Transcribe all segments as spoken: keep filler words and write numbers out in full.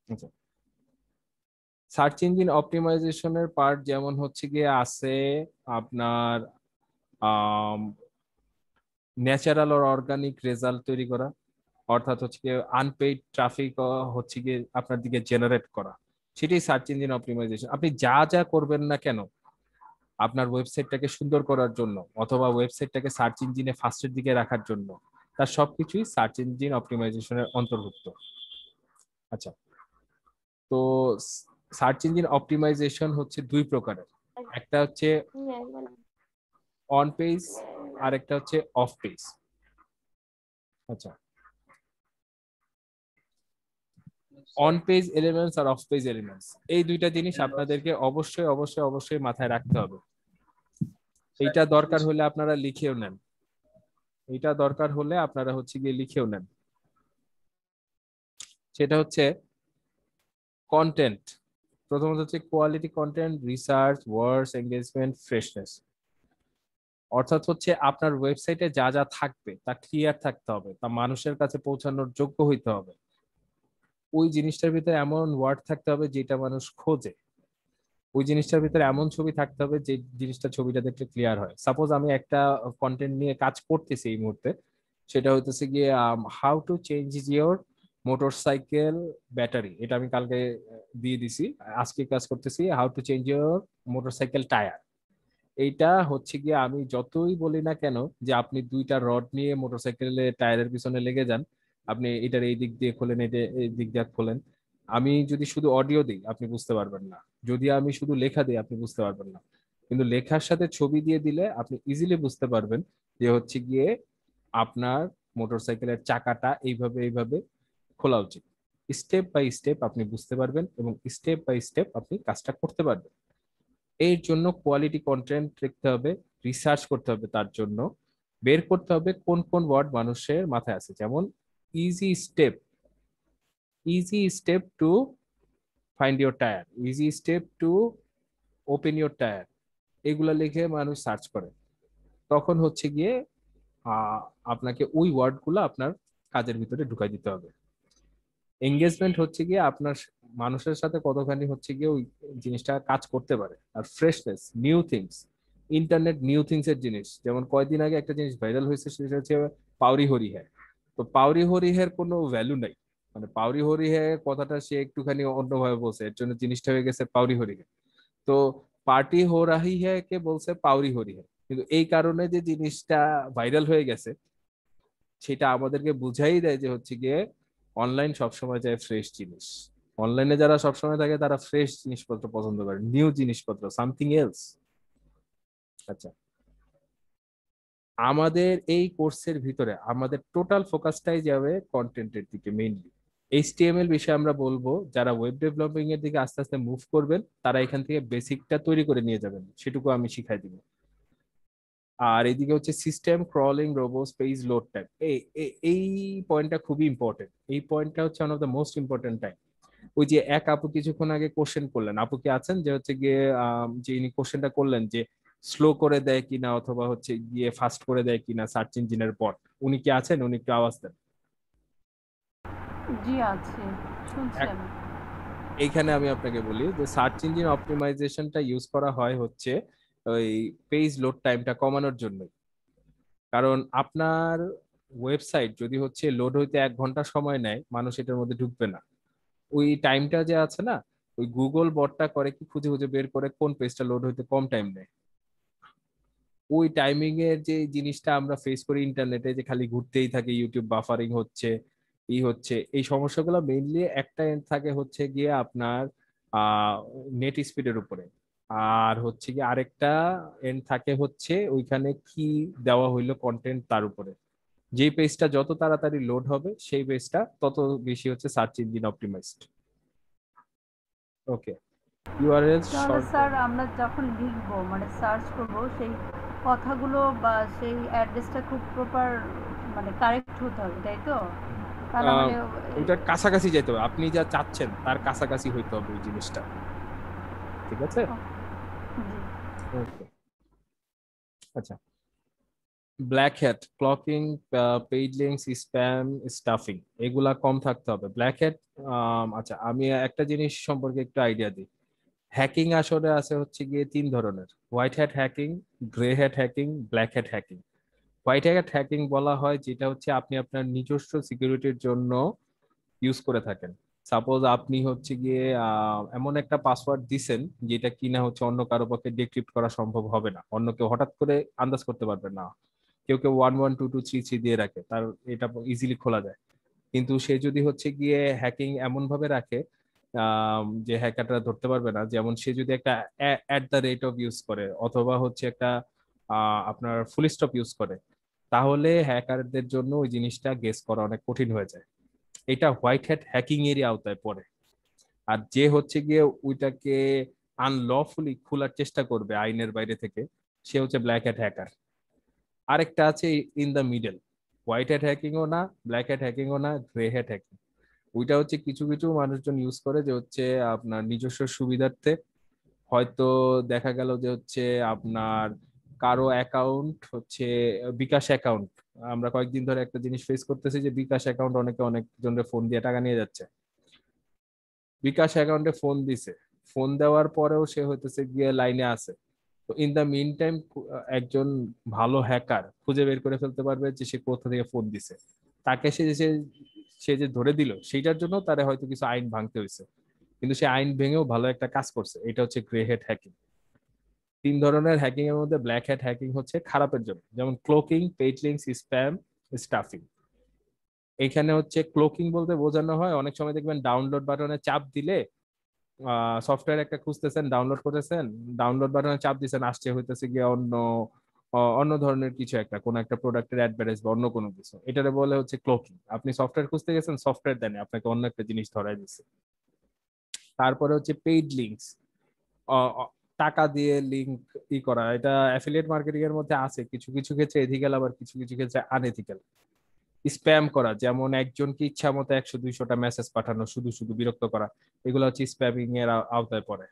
আচ্ছা, search engine অপটিমাইজেশনের part যেমন হচ্ছে গিয়ে আছে আপনার ন্যাচারাল আর অর্গানিক রেজাল্ট তৈরি করা, অর্থাৎ হচ্ছে গিয়ে আনপেইড ট্রাফিক হচ্ছে গিয়ে আপনার দিকে জেনারেট করা, সেটাই সার্চ ইঞ্জিন অপটিমাইজেশন। আপনি যা যা করবেন না কেন আপনার ওয়েবসাইটটাকে সুন্দর করার জন্য অথবা ওয়েবসাইটটাকে সার্চ ইঞ্জিনে ফার্স্টের দিকে রাখার জন্য, তার সবকিছুই সার্চ ইঞ্জিন অপটিমাইজেশনের অন্তর্ভুক্ত। আচ্ছা, তো সার্চ ইঞ্জিন অপটিমাইজেশন হচ্ছে দুই প্রকারের, একটা হচ্ছে অন পেজ আর একটা হচ্ছে অফ পেজ। আচ্ছা, অন পেজ এলিমেন্টস আর অফ পেজ এলিমেন্টস, এই দুইটা জিনিস আপনাদেরকে অবশ্যই অবশ্যই অবশ্যই মাথায় রাখতে হবে। এইটা দরকার হলে আপনারা লিখেও নেন, এইটা দরকার হলে আপনারা হচ্ছে গিয়ে লিখেও নেন। সেটা হচ্ছে কন্টেন্ট, প্রথমত হচ্ছে quality content, research, words, engagement, freshness. অর্থাৎ হচ্ছে আপনার ওয়েবসাইটে যা যা থাকবে তা ক্লিয়ার থাকতে হবে, তা মানুষের কাছে পৌঁছানোর যোগ্য হইতে হবে। ওই জিনিসটার ভিতরে এমন ওয়ার্ড থাকতে হবে যেটা মানুষ খোঁজে। ওই জিনিসটার ভিতরে এমন ছবি থাকতে হবে যে জিনিসটা ছবিটা দেখলে ক্লিয়ার হয়। সাপোজ আমি একটা কন্টেন্ট নিয়ে কাজ করতেছি এই মুহূর্তে, সেটা হইতেছে গিয়ে how to change your motorcycle battery, এটা আমি কালকে আহ, দিয়ে দিছি। আজকে কাজ করতেছি how to change your motorcycle tyre. এইটা হচ্ছে গিয়ে আমি যতই বলি না কেন যে আপনি দুইটা রড নিয়ে মোটরসাইকেলের টায়ারের পিছনে লেগে যান, আপনি এটার এই দিক দিয়ে খোলেন, এটা এই দিক দিয়ে খোলেন, আমি যদি শুধু অডিও দিই আপনি বুঝতে পারবেন না, যদি আমি শুধু লেখা দিই আপনি বুঝতে পারবেন না। কিন্তু লেখার সাথে ছবি দিয়ে দিলে আপনি ইজিলি বুঝতে পারবেন যে হচ্ছে গিয়ে আপনার মোটরসাইকেলের চাকাটা এইভাবে এইভাবে খোলা উচিত। স্টেপ বাই স্টেপ আপনি বুঝতে পারবেন এবং স্টেপ বাই স্টেপ আপনি কাজটা করতে পারবেন। এর জন্য কোয়ালিটি কন্টেন্ট লিখতে হবে, রিসার্চ করতে হবে, তার জন্য বের করতে হবে কোন কোন ওয়ার্ড মানুষের মাথায় আছে, যেমন easy step, easy step to find your tyre, easy step to open your tyre, এগুলা লিখে মানুষ সার্চ করে। তখন হচ্ছে গিয়ে আহ, আপনাকে ওই ওয়ার্ডগুলো আপনার কাজের ভিতরে ঢুকাই দিতে হবে। এঙ্গেজমেন্ট হচ্ছে গিয়ে আপনার মানুষের সাথে কতখানি হচ্ছে গিয়ে ওই জিনিসটা কাজ করতে পারে। আর freshness, new things, internet new things এর জিনিস, যেমন কয়দিন আগে একটা জিনিস ভাইরাল হয়েছে সেটা হচ্ছে পাউরি হরি হ্যায়। তো পাউরি হরি হ্যার কোনো ভ্যালু নাই, মানে পাউরি হরি হ্যায় কথাটা সে একটুখানি অন্যভাবে বলছে, এর জন্য জিনিসটা হয়ে গেছে পাউরি হরি হ্যায়। তো পার্টি হো রাহি হ্যায় কে বলছে পাউরি হরি হ্যায়, কিন্তু এই কারণে যে জিনিসটা ভাইরাল হয়ে গেছে সেটা আমাদেরকে বুঝাই দেয় যে হচ্ছে গিয়ে অনলাইন সবসময় চায় ফ্রেশ জিনিস। অনলাইনে যারা সবসময় থাকে তারা ফ্রেশ জিনিসপত্র পছন্দ করে, নিউ জিনিসপত্র, সামথিং এলস। আচ্ছা, আমাদের এই কোর্সের ভিতরে আমাদের টোটাল ফোকাসটাই যাবে কন্টেন্টের দিকে মেইনলি। এইচটিএমএল বিষয়ে আমরা বলবো, যারা ওয়েব ডেভেলপিং এর দিকে আস্তে আস্তে মুভ করবেন তারা এখান থেকে বেসিকটা তৈরি করে নিয়ে যাবেন, সেটুকু আমি শিখাই দিব। আর এদিকে হচ্ছে system crawling, robots, page load time, এই এই- এই পয়েন্টটা খুবই ইম্পর্টেন্ট। এই পয়েন্টটা হচ্ছে one of the most important time. ওই যে এক আপু কিছুক্ষণ আগে কোশ্চেন করলেন, আপু কি আছেন যে হচ্ছে গিয়ে আম, যে ইনি কোশ্চেনটা করলেন যে স্লো করে দেয় কিনা অথবা হচ্ছে গিয়ে ফাস্ট করে দেয় কিনা সার্চ ইঞ্জিনের বট, উনি কি আছেন? উনি একটু আওয়াজ দেন। জি আছে, শুনছি এক- আমি। এইখানে আমি আপনাকে বলি যে সার্চ ইঞ্জিন অপটিমাইজেশনটা ইউজ করা হয় হচ্ছে ওই পেজ লোড টাইমটা কমানোর জন্য। কারণ আপনার ওয়েবসাইট যদি হচ্ছে লোড হইতে এক ঘন্টা সময় নেয়, মানুষ এটার মধ্যে ঢুকবে না। ওই টাইমটা যে আছে না, ওই গুগল বটটা করে কি খুঁজে খুঁজে বের করে কোন পেজটা লোড হইতে কম টাইম নেয়। ওই টাইমিং এর যে জিনিসটা আমরা ফেস করি ইন্টারনেটে, যে খালি ঘুরতেই থাকে, ইউটিউব বাফারিং হচ্ছে, ই হচ্ছে, এই সমস্যাগুলো মেইনলি একটা end থাকে হচ্ছে গিয়ে আপনার আহ নেট স্পিডের উপরে। আর হচ্ছে গিয়ে আরেকটা এন্ড থাকে হচ্ছে ওইখানে কি দেওয়া হইলো কন্টেন্ট তার উপরে। যেই পেজটা যত তাড়াতাড়ি লোড হবে সেই পেজটা তত বেশি হচ্ছে search engine optimised. Okay, URL তাহলে শর্ট। স্যার আমরা যখন লিখবো মানে সার্চ করব সেই কথাগুলো বা সেই অ্যাড্রেসটা খুব প্রপার মানে কারেক্ট হতে হবে, তাই তো? তা না হলে ওইটার কাছাকাছি যেতে হবে, আপনি যা চাচ্ছেন তার কাছাকাছি হইতে হবে ওই জিনিসটা। ঠিক আছে? জি। ওকে। আচ্ছা, black hat, cloaking, paid links, spam, stuffing, এগুলা কম থাকতে হবে। ব্ল্যাক হ্যাট, আচ্ছা আমি একটা জিনিস সম্পর্কে একটু আইডিয়া দিই। হ্যাকিং আসলে আছে হচ্ছে গিয়ে তিন ধরনের: white hat hacking, grey hat hacking, black hat hacking. White hat hacking বলা হয় যেটা হচ্ছে আপনি আপনার নিজস্ব সিকিউরিটির জন্য ইউজ করে থাকেন। সাপোজ আপনি হচ্ছে গিয়ে আহ, এমন একটা পাসওয়ার্ড দিছেন যেটা কিনা হচ্ছে অন্য কারো পক্ষে ডিক্রিপ্ট করা সম্ভব হবে না, অন্য কেউ হঠাৎ করে আন্দাজ করতে পারবে না। কেউ কেউ one one two two three three দিয়ে রাখে, তার এটা ইজিলি খোলা যায়। কিন্তু সে যদি হচ্ছে গিয়ে হ্যাকিং এমন ভাবে রাখে আম, যে হ্যাকাররা ধরতে পারবে না, যেমন সে যদি একটা at the rate of use করে অথবা হচ্ছে একটা আহ, আপনার ফুল স্টপ ইউজ করে, তাহলে হ্যাকারদের জন্য ওই জিনিসটা গেস করা অনেক কঠিন হয়ে যায়। এটা হোয়াইট হ্যাট হ্যাকিং এরই আওতায় পড়ে। আর যে হচ্ছে গিয়ে ওইটাকে আনলফুলি খোলার চেষ্টা করবে আইনের বাইরে থেকে, সে হচ্ছে ব্ল্যাক হ্যাট হ্যাকার। আরেকটা আছে in the middle, white hat হ্যাকিংও না, ব্ল্যাক হ্যাট হ্যাকিংও না, গ্রে হ্যাট হ্যাকিং। ওইটা হচ্ছে কিছু কিছু মানুষজন ইউজ করে যে হচ্ছে আপনার নিজস্ব সুবিধার্থে। হয়তো দেখা গেল যে হচ্ছে আপনার কারো অ্যাকাউন্ট হচ্ছে বিকাশ অ্যাকাউন্ট, আমরা কয়েকদিন ধরে একটা জিনিস ফেস করতেছি যে বিকাশ অ্যাকাউন্ট অনেকে অনেক জনের ফোন দিয়ে টাকা নিয়ে যাচ্ছে। বিকাশ অ্যাকাউন্টে ফোন দিছে, ফোন দেওয়ার পরেও সে হইতেছে গিয়ে লাইনে আছে। তো ইন দা মিন টাইম একজন ভালো হ্যাকার খুঁজে বের করে ফেলতে পারবে যে সে কোথা থেকে ফোন দিছে। তাকে সে যে সে যে ধরে দিল সেইটার জন্য তারে হয়তো কিছু আইন ভাঙতে হয়েছে, কিন্তু সে আইন ভেঙেও ভালো একটা কাজ করছে। এটা হচ্ছে গ্রে হেড হ্যাকিং। তিন ধরনের হ্যাকিং এর মধ্যে ব্ল্যাক হ্যাট হ্যাকিং হচ্ছে খারাপের জন্য, যেমন cloaking, paid links, spam, stuffing. এখানে হচ্ছে ক্লোকিং বলতে বোঝানো হয় অনেক সময় দেখবেন ডাউনলোড বাটনে চাপ দিলে সফটওয়্যার একটা খুঁজতেছেন, ডাউনলোড করেছেন, ডাউনলোড বাটনে চাপ দিচ্ছেন, আসছে হইতেছে গিয়ে অন্য অ- অন্য ধরনের কিছু একটা, কোন একটা প্রোডাক্টের অ্যাডভার্টাইজ বা অন্য কোনো কিছু। এটারে বলে হচ্ছে ক্লোকিং। আপনি সফটওয়্যার খুঁজতে গেছেন, সফটওয়্যার দেন আপনাকে অন্য একটা জিনিস ধরাই দিচ্ছে। তারপরে হচ্ছে পেইড লিঙ্কস, টাকা দিয়ে লিঙ্ক ই করা। এটা অ্যাফিলিয়েট মার্কেটিং এর মধ্যে আছে, কিছু কিছু ক্ষেত্রে এথিক্যাল আবার কিছু কিছু ক্ষেত্রে আনএথিক্যাল। স্প্যাম করা, যেমন একজনকে ইচ্ছা মতো একশো দুইশোটা মেসেজ পাঠানো, শুধু শুধু বিরক্ত করা, এগুলো হচ্ছে স্প্যামিং এর আও- আওতায় পড়ে।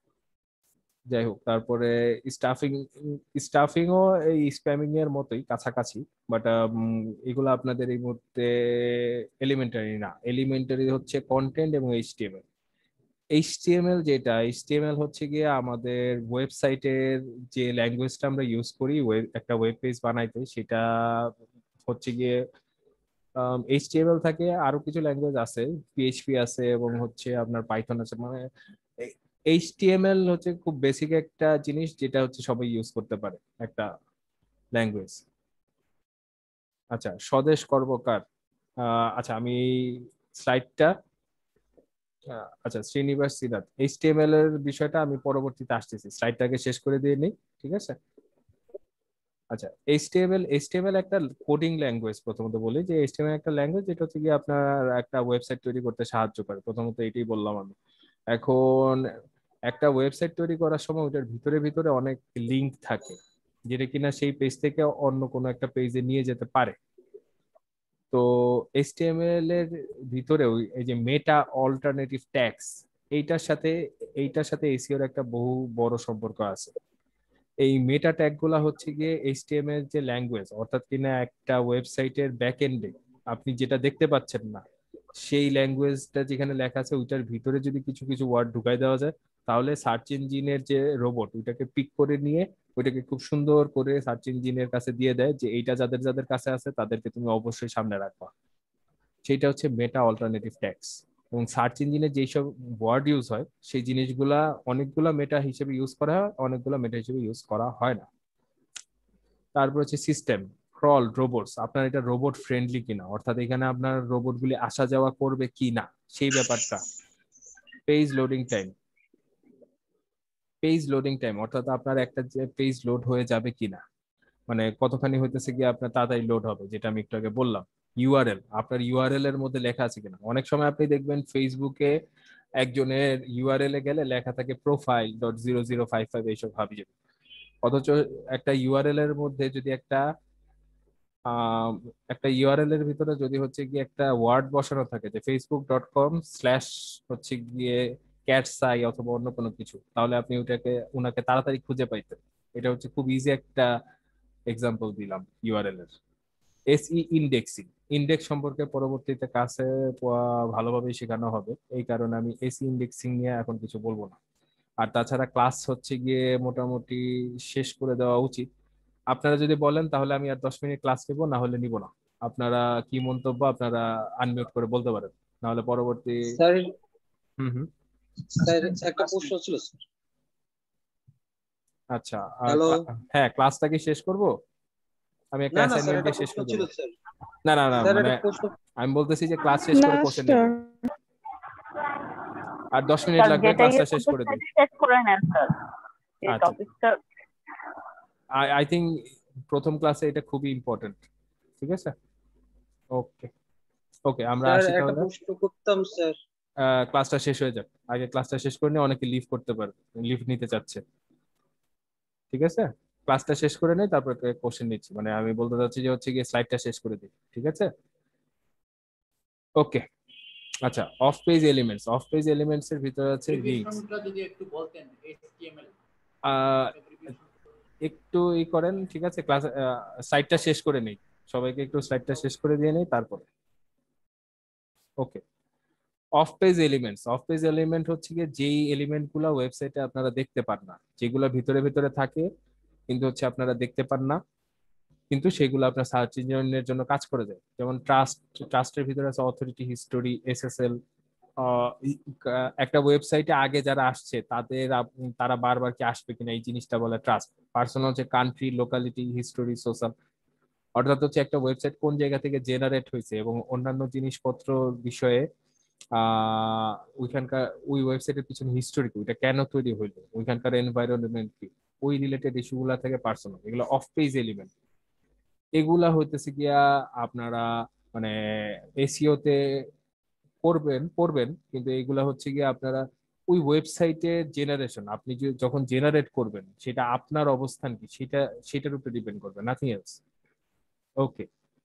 যাই হোক, তারপরে স্টাফিং। স্টাফিংও এই স্প্যামিং এর মতোই কাছাকাছি, বাট এগুলো আপনাদের এই মুহূর্তে এলিমেন্টারি না। এলিমেন্টারি হচ্ছে কন্টেন্ট এবং এইচটিএমএল। এইচটিএমএল যেটা, এইচটিএমএল হচ্ছে গিয়ে আমাদের ওয়েবসাইটের যে ল্যাঙ্গুয়েজটা আমরা ইউজ করি ওয়েব একটা ওয়েব পেজ বানাইতে, সেটা হচ্ছে গিয়ে এইচটিএমএল থাকে। আরো কিছু ল্যাঙ্গুয়েজ আছে, পিএইচপি আছে এবং হচ্ছে আপনার পাইথন আছে। মানে এইচটিএমএল হচ্ছে খুব বেসিক একটা জিনিস যেটা হচ্ছে সবাই ইউজ করতে পারে, একটা ল্যাঙ্গুয়েজ। আচ্ছা, স্বদেশ কর্মকার। আহ, আচ্ছা আমি স্লাইডটা, আচ্ছা শ্রীনিবাস সিদ্ধার্থ, এইচটিএমএল এর বিষয়টা আমি পরবর্তীতে আসতেছি, স্লাইডটাকে শেষ করে দিয়ে নিই, ঠিক আছে? আচ্ছা, এইচটিএমএল এইচটিএমএল একটা কোডিং ল্যাঙ্গুয়েজ। প্রথমত বলি যে এইচটিএমএল একটা ল্যাঙ্গুয়েজ যেটা হচ্ছে কি আপনার একটা ওয়েবসাইট তৈরি করতে সাহায্য করে। প্রথমত এটাই বললাম আমি। এখন একটা ওয়েবসাইট তৈরি করার সময় ওটার ভিতরে ভিতরে অনেক লিঙ্ক থাকে, যেটা কিনা সেই পেজ থেকে অন্য কোনো একটা পেজে নিয়ে যেতে পারে। তো এইচটিএমএল এর ভিতরে ওই এই যে মেটা অল্টারনেটিভ ট্যাগস, এইটার সাথে এইটার সাথে এসইওর একটা বহু বড় সম্পর্ক আছে। এই মেটা ট্যাগ গুলা হচ্ছে গিয়ে এইচটিএমএল যে ল্যাঙ্গুয়েজ, অর্থাৎ কিনা একটা ওয়েবসাইটের ব্যাক এন্ডে আপনি যেটা দেখতে পাচ্ছেন না, সেই ল্যাঙ্গুয়েজটা যেখানে লেখা আছে ওইটার ভিতরে যদি কিছু কিছু ওয়ার্ড ঢুকাই দেওয়া যায়, তাহলে সার্চ ইঞ্জিনের যে রোবট ওইটাকে পিক করে নিয়ে ওইটাকে খুব সুন্দর করে সার্চ ইঞ্জিনের কাছে দিয়ে দেয় যে এইটা যাদের যাদের কাছে আছে তাদেরকে তুমি অবশ্যই সামনে রাখবা। সেটা হচ্ছে মেটা অল্টারনেটিভ ট্যাক্স। এবং সার্চ ইঞ্জিনে যেসব ওয়ার্ড ইউজ হয় সেই জিনিসগুলা অনেকগুলা মেটা হিসেবে ইউজ করা হয়, অনেকগুলা মেটা হিসেবে ইউজ করা হয় না। তারপর হচ্ছে সিস্টেম, ক্রল, রোবটস, আপনার এটা রোবট ফ্রেন্ডলি কিনা, অর্থাৎ এখানে আপনার রোবটগুলি আসা যাওয়া করবে কিনা সেই ব্যাপারটা। Page loading time, page loading time অর্থাৎ আপনার একটা যে পেজ লোড হয়ে যাবে কিনা, মানে কতখানি হইতেছে গিয়ে আপনার তাড়াতাড়ি লোড হবে, যেটা আমি একটু আগে বললাম। ইউআরএল, আপনার ইউআরএল এর মধ্যে লেখা আছে কিনা। অনেক সময় আপনি দেখবেন ফেসবুকে একজনের ইউআরএল এ গেলে লেখা থাকে profile dot zero zero five five এইসব হাবি যাবে, অথচ একটা ইউআরএল এর মধ্যে যদি একটা আহ, একটা ইউআরএল এর ভিতরে যদি হচ্ছে গিয়ে একটা ওয়ার্ড বসানো থাকে যে ফেসবুক ডট কম স্ল্যাশ হচ্ছে গিয়ে ক্যাটসাই অথবা অন্য কোনো কিছু, তাহলে আপনি ওটাকে ওনাকে তাড়াতাড়ি খুঁজে পাইতেন। এটা হচ্ছে খুব ইজি একটা এক্সাম্পল দিলাম ইউআরএল এর। এসই ইন্ডেক্সিং, ইন্ডেক্স সম্পর্কে পরবর্তীতে কাছে ভালোভাবে শেখানো হবে, এই কারণে আমি এসি ইন্ডেক্সিং নিয়ে এখন কিছু বলবো না। আর তাছাড়া ক্লাস হচ্ছে গিয়ে মোটামুটি শেষ করে দেওয়া উচিত। আপনারা যদি বলেন তাহলে আমি আর দশ মিনিট ক্লাস নেবো, না হলে নিব না। আপনারা কি মন্তব্য আপনারা আনমিউট করে বলতে পারেন, না হলে পরবর্তী। স্যার হুম হুম স্যার একটা প্রশ্ন ছিল স্যার। আচ্ছা, আর হ্যালো। ক্লা- হ্যাঁ, ক্লাসটা কি শেষ করব? আমি একটা না না স্যার, অ্যাসাইনমেন্ট একটা দিয়ে শেষ প্রশ্ন করে ছিল দেবো। স্যার। না না না, স্যার মানে একটা প্রশ্ন। আমি বলতেছি যে ক্লাস শেষ করে না কোশ্চেন নেব, স্যার, আর দশ মিনিট স্যার লাগবে, যেটা ক্লাসটা ইয়ে শেষ করে দিই। শেষ করে নেন স্যার, এই আচ্ছা, টপিকটা। আই আই থিঙ্ক প্রথম ক্লাসে এটা খুবই ইম্পর্টেন্ট। ঠিক আছে, ওকে ওকে, আমরা স্যার আসি একটা তাহলে। প্রশ্ন করতাম স্যার। ক্লাসটা শেষ হয়ে যাক, আগে ক্লাসটা শেষ করে নিয়ে, অনেকে লিভ করতে পারে, লিভ নিতে চাচ্ছে। ঠিক আছে, ক্লাসটা শেষ করে নেই, তারপর কোশ্চেন নিচ্ছি, মানে আমি বলতে চাচ্ছি যে হচ্ছে গিয়ে স্লাইডটা শেষ করে দিই। ঠিক আছে, ওকে। আচ্ছা, off page elements, off page elements এর ভিতরে আছে লিংকস। যদি একটু বলতেন এইচটিএমএল একটু ই করেন, ঠিক আছে, ক্লাস স্লাইডটা শেষ করে নেই, সবাইকে একটু স্লাইডটা শেষ করে দিয়ে নেই তারপরে। Okay, off page elements, off page element হচ্ছে গিয়ে যেই এলিমেন্ট গুলা ওয়েবসাইটে আপনারা দেখতে পান না, যেগুলো ভিতরে ভিতরে থাকে কিন্তু হচ্ছে আপনারা দেখতে পান না, কিন্তু সেগুলো আপনার সার্চ ইঞ্জিনের জন্য কাজ করে যায়। যেমন ট্রাস্ট, ট্রাস্টের ভিতরে আছে অথরিটি, হিস্টোরি, এসএসএল। একটা ওয়েবসাইটে আগে যারা আসছে তাদের আপ- তারা বারবার কি আসবে কিনা, এই জিনিসটা বলে ট্রাস্ট। পার্সোনাল হচ্ছে কান্ট্রি, লোকালিটি, হিস্টোরি, সোশ্যাল। অর্থাৎ হচ্ছে একটা ওয়েবসাইট কোন জায়গা থেকে জেনারেট হয়েছে এবং অন্যান্য জিনিসপত্র বিষয়ে আহ ওইখানকার ওই ওয়েবসাইটের পিছনে হিস্টোরি কি, ওইটা কেন তৈরি হইলো, ওইখানকার এনভায়রনমেন্ট কি, ওই রিলেটেড ইস্যুগুলা থেকে পার্সোনাল, এগুলো অফ পেজ এলিমেন্ট। এগুলা হইতেছে গিয়া আপনারা মানে এসইও তে করবেন পড়বেন, কিন্তু এগুলা হচ্ছে গিয়ে আপনারা ওই ওয়েবসাইটের জেনারেশন, আপনি যে যখন জেনারেট করবেন সেটা আপনার অবস্থান কি, সেটা সেটার উপরে ডিপেন্ড করবে, nothing else. Okay,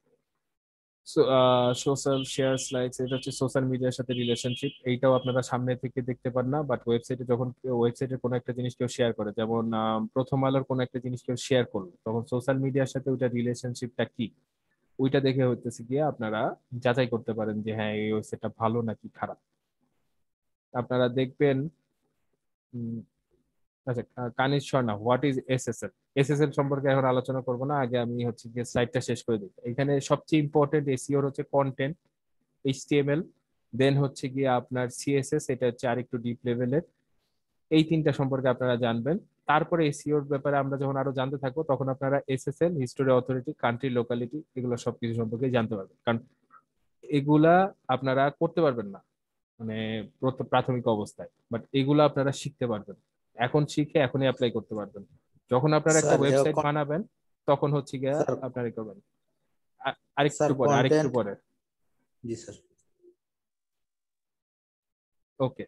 social share likes, এটা হচ্ছে সোশ্যাল মিডিয়ার সাথে রিলেশনশিপ। এইটাও আপনারা সামনে থেকে দেখতে পান না, বাট ওয়েবসাইটে যখন ওয়েবসাইটের কোনো একটা জিনিস কেউ শেয়ার করে, যেমন আহ, প্রথম আলোর কোনো একটা জিনিস কেউ শেয়ার করলো, তখন সোশ্যাল মিডিয়ার সাথে ওইটা রিলেশনশিপটা কি, ওইটা দেখে হইতেছে গিয়ে আপনারা যাচাই করতে পারেন যে হ্যাঁ এই ওয়েবসাইটটা ভালো নাকি খারাপ। আপনারা দেখবেন উম, আচ্ছা, Kaniz Swarna, what is SSL? SSL সম্পর্কে এখন আলোচনা করব না, আগে আমি হচ্ছে গিয়ে স্লাইডটা শেষ করে দিই। এখানে সবচেয়ে ইম্পর্টেন্ট এসইওর হচ্ছে কন্টেন্ট, এইচটিএমএল, দেন হচ্ছে গিয়ে আপনার সিএসএস, এটা হচ্ছে আরেকটু ডিপ লেভেলের। এই তিনটা সম্পর্কে আপনারা জানবেন। তারপরে এসইওর ব্যাপারে আমরা যখন আরো জানতে থাকবো, তখন আপনারা SSL, history, authority, country, locality, এগুলো সবকিছু সম্পর্কে জানতে পারবেন, কারণ এগুলা আপনারা করতে পারবেন না মানে প্রথ- প্রাথমিক অবস্থায়, বাট এগুলো আপনারা শিখতে পারবেন, এখন শিখে এখনই অ্যাপ্লাই করতে পারবেন। যখন আপনারা একটা স্যার ওয়েবসাইট এরকম বানাবেন তখন হচ্ছে গিয়া স্যার আপনারা ই করবেন। আ- আরেকটু স্যার পরে, আরেকটু কন্টেন্ট। পরে জি স্যার। ওকে,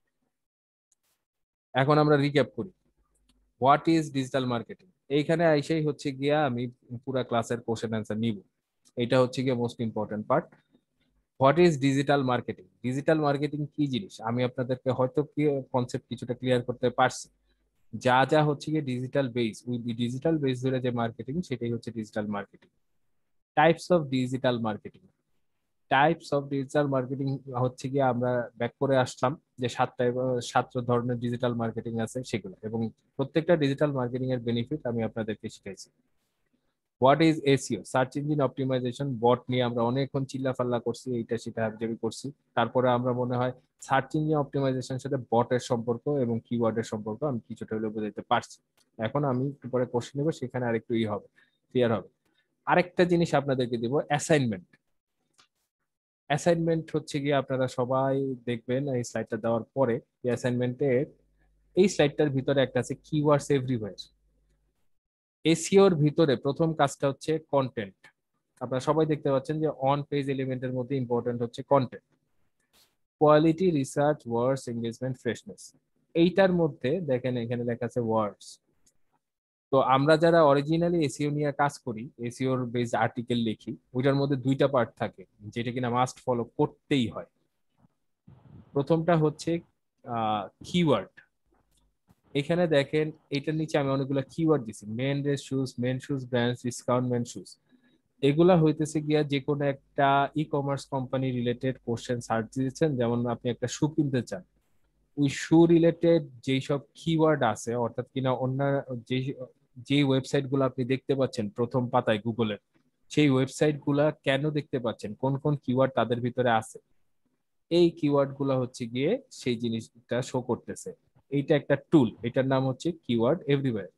এখন আমরা রিক্যাপ করি। What is digital marketing? এইখানে আইসেই হচ্ছে গিয়া আমি পুরা ক্লাসের কোশ্চেন অ্যান্সার নিব, এটা হচ্ছে গিয়ে most important part. What is digital marketing? Digital marketing কি জিনিস আমি আপনাদেরকে হয়তো কনসেপ্ট কিছুটা ক্লিয়ার করতে পারছি। যা যা হচ্ছে গিয়ে ডিজিটাল বেস, ওই ডিজিটাল বেস ধরে যে মার্কেটিং, সেটাই হচ্ছে digital marketing. Types of digital marketing, types of digital marketing হচ্ছে গিয়ে আমরা ব্যাক করে আসলাম যে সাতটা সাত ধরনের ডিজিটাল মার্কেটিং আছে সেগুলো, এবং প্রত্যেকটা ডিজিটাল মার্কেটিং এর বেনিফিট আমি আপনাদেরকে শিখাইছি। What is SEO? Search engine optimisation. Bot নিয়ে আমরা অনেকক্ষণ চিল্লাফাল্লা করছি, এইটা সেটা হাবিজাবি করছি, তারপরে আমরা মনে হয় সার্চ ইঞ্জিন অপটিমাইজেশনের সাথে বটের সম্পর্ক এবং কিওয়ার্ডের সম্পর্ক আমি কিছুটা হলেও বোঝাতে পারছি। এখন আমি একটু পরে কোশ্চেন নেবো, সেখানে আরেকটু ই হবে, ক্লিয়ার হবে। আরেকটা জিনিস আপনাদেরকে দিব, অ্যাসাইনমেন্ট। অ্যাসাইনমেন্ট হচ্ছে গিয়ে আপনারা সবাই দেখবেন এই স্লাইডটা দেওয়ার পরে, এই অ্যাসাইনমেন্টের এই স্লাইডটার ভিতরে একটা আছে কিওয়ার্ডস এভরিওয়্যার। এসইওর ভিতরে প্রথম কাজটা হচ্ছে কন্টেন্ট। আপনারা সবাই দেখতে পাচ্ছেন যে অন পেজ এলিমেন্টের মধ্যে ইম্পর্টেন্ট হচ্ছে content. Quality, research, words, engagement, freshness. এইটার মধ্যে দেখেন এখানে লেখা আছে ওয়ার্ডস। তো আমরা যারা অরিজিনালি এসইও নিয়ে কাজ করি, এসইওর বেস আর্টিকেল লিখি, ওইটার মধ্যে দুইটা পার্ট থাকে যেটা কিনা মাস্ট ফলো করতেই হয়। প্রথমটা হচ্ছে কিওয়ার্ড। এখানে দেখেন এটার নিচে আমি অনেকগুলো কিওয়ার্ড দিছি, men race shoes, men shoes brands, discount men shoes. এগুলা হইতেছে গিয়া যে কোনো একটা e commerce company related question search দিয়েছেন, যেমন আপনি একটা শু কিনতে চান, ওই শু রিলেটেড যেই সব কিওয়ার্ড আছে, অর্থাৎ কিনা অন্য যে যে ওয়েবসাইট গুলো আপনি দেখতে পাচ্ছেন প্রথম পাতায় গুগলের, সেই ওয়েবসাইট গুলা কেন দেখতে পাচ্ছেন, কোন কোন কিওয়ার্ড তাদের ভিতরে আছে, এই কিওয়ার্ড গুলা হচ্ছে গিয়ে সেই জিনিসটা শো করতেছে। এইটা একটা টুল, এটার নাম হচ্ছে keyword everywhere.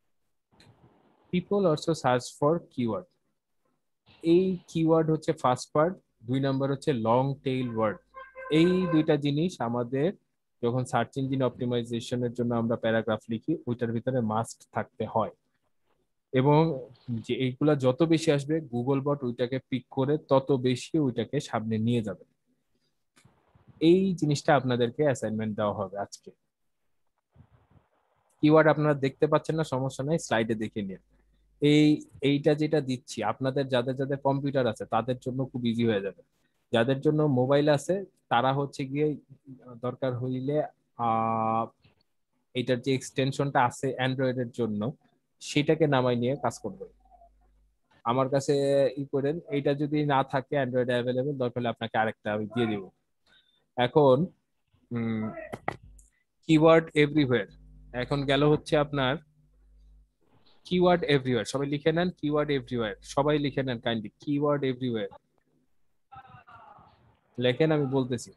People also search for keyword. এই কিওয়ার্ড হচ্ছে ফার্স্ট পার্ট, দুই নাম্বার হচ্ছে লং টেইল ওয়ার্ড। এই দুইটা জিনিস আমাদের যখন সার্চ ইঞ্জিন অপটিমাইজেশনের জন্য আমরা প্যারাগ্রাফ লিখি, ওইটার ভিতরে মাস্ট থাকতে হয়। এবং যে এইগুলা যত বেশি আসবে, গুগল বট ওইটাকে পিক করে তত বেশি ওইটাকে সামনে নিয়ে যাবে। এই জিনিসটা আপনাদেরকে অ্যাসাইনমেন্ট দেওয়া হবে আজকে। কিওয়ার্ড আপনারা দেখতে পাচ্ছেন না, সমস্যা নাই, স্লাইডে দেখে নিন। এই এইটা যেটা দিচ্ছি আপনাদের যাদের যাদের কম্পিউটার আছে তাদের জন্য খুব ইজি হয়ে যাবে। যাদের জন্য মোবাইল আছে তারা হচ্ছে গিয়ে দরকার হইলে আহ এটার যে এক্সটেনশনটা আছে অ্যান্ড্রয়েডের জন্য, সেটাকে নামাই নিয়ে কাজ করবে। আমার কাছে ই করেন, এইটা যদি না থাকে অ্যান্ড্রয়েডে অ্যাভেলেবেল, দরকার হলে আপনাকে আরেকটা আমি দিয়ে দিব। এখন কিওয়ার্ড এভরিওয়্যার, এখন গেল হচ্ছে আপনার কিওয়ার্ড এভরিওয়্যার। সবাই লিখে নেন কিওয়ার্ড এভরিওয়্যার, সবাই লিখে নেন কাইন্ডলি কিওয়ার্ড এভরিওয়্যার লেখেন, আমি বলতেছি।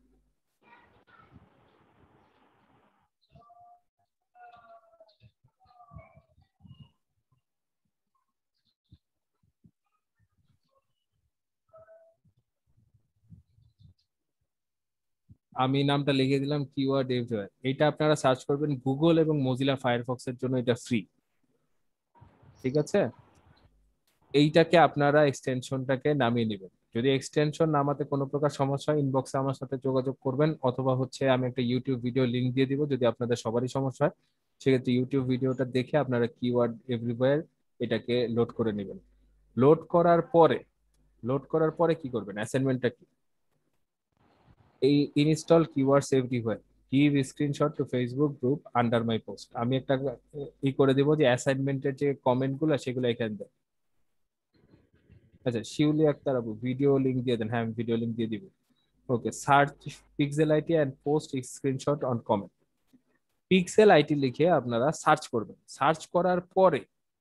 আমি নামটা লিখে দিলাম কিওয়ার্ড এভরিওয়্যার। এটা আপনারা সার্চ করবেন গুগল এবং মজিলা ফায়ারফক্স এর জন্য, এটা ফ্রি, ঠিক আছে। এইটাকে আপনারা এক্সটেনশনটাকে নামিয়ে নেবেন। যদি এক্সটেনশন নামাতে কোনো প্রকার সমস্যা হয়, ইনবক্সে আমার সাথে যোগাযোগ করবেন, অথবা হচ্ছে আমি একটা ইউটিউব ভিডিও লিংক দিয়ে দিব। যদি আপনাদের সবারই সমস্যা হয় সেক্ষেত্রে ইউটিউব ভিডিওটা দেখে আপনারা কিওয়ার্ড এভরিওয়্যার এটাকে লোড করে নেবেন। লোড করার পরে লোড করার পরে কি করবেন, অ্যাসাইনমেন্টটা কি, এই install keywords everywhere, give screenshot to Facebook group under my post. আমি একটা ই করে দেবো যে অ্যাসাইনমেন্টের যে কমেন্ট গুলো সেগুলো এখানে দেন। আচ্ছা, শিউলি আক্তার আপু ভিডিও লিংক দিয়ে দেন। হ্যাঁ, আমি ভিডিও লিংক দিয়ে দিব। Okay, search pixel IT and post screenshot on comment. Pixel IT লিখে আপনারা সার্চ করবেন। সার্চ করার পরে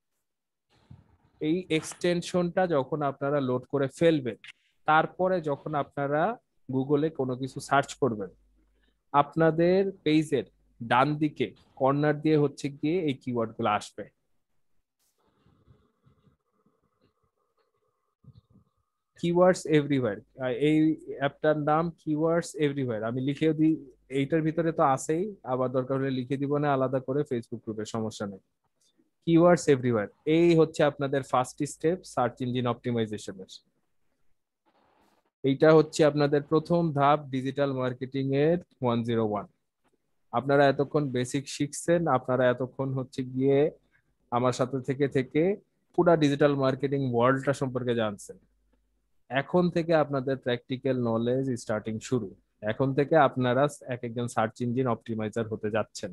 এই এক্সটেনশনটা যখন আপনারা লোড করে ফেলবেন, তারপরে যখন আপনারা গুগলে কোনো কিছু সার্চ করবেন, আপনাদের পেজের ডান দিকে কর্নার দিয়ে হচ্ছে গিয়ে এই কিওয়ার্ড গুলো আসবে। কিওয়ার্ডস এভরিওয়্যার, এই অ্যাপটার নাম কিওয়ার্ডস এভরিওয়্যার। আমি লিখেও দিই, এইটার ভিতরে তো আছেই, আবার দরকার হলে লিখে দিব না আলাদা করে ফেসবুক গ্রুপে, সমস্যা নেই। কিওয়ার্ডস এভরিওয়্যার, এই হচ্ছে আপনাদের ফার্স্ট স্টেপ সার্চ ইঞ্জিন অপটিমাইজেশনের। এইটা হচ্ছে আপনাদের প্রথম ধাপ ডিজিটাল মার্কেটিং এর ওয়ান জিরো ওয়ান। আপনারা এতক্ষণ বেসিক শিখছেন, আপনারা এতক্ষণ হচ্ছে গিয়ে আমার সাথে থেকে থেকে পুরা ডিজিটাল মার্কেটিং ওয়ার্ল্ডটা সম্পর্কে জানছেন। এখন থেকে আপনাদের প্র্যাকটিক্যাল নলেজ স্টার্টিং শুরু। এখন থেকে আপনারা এক একজন সার্চ ইঞ্জিন অপটিমাইজার হতে যাচ্ছেন।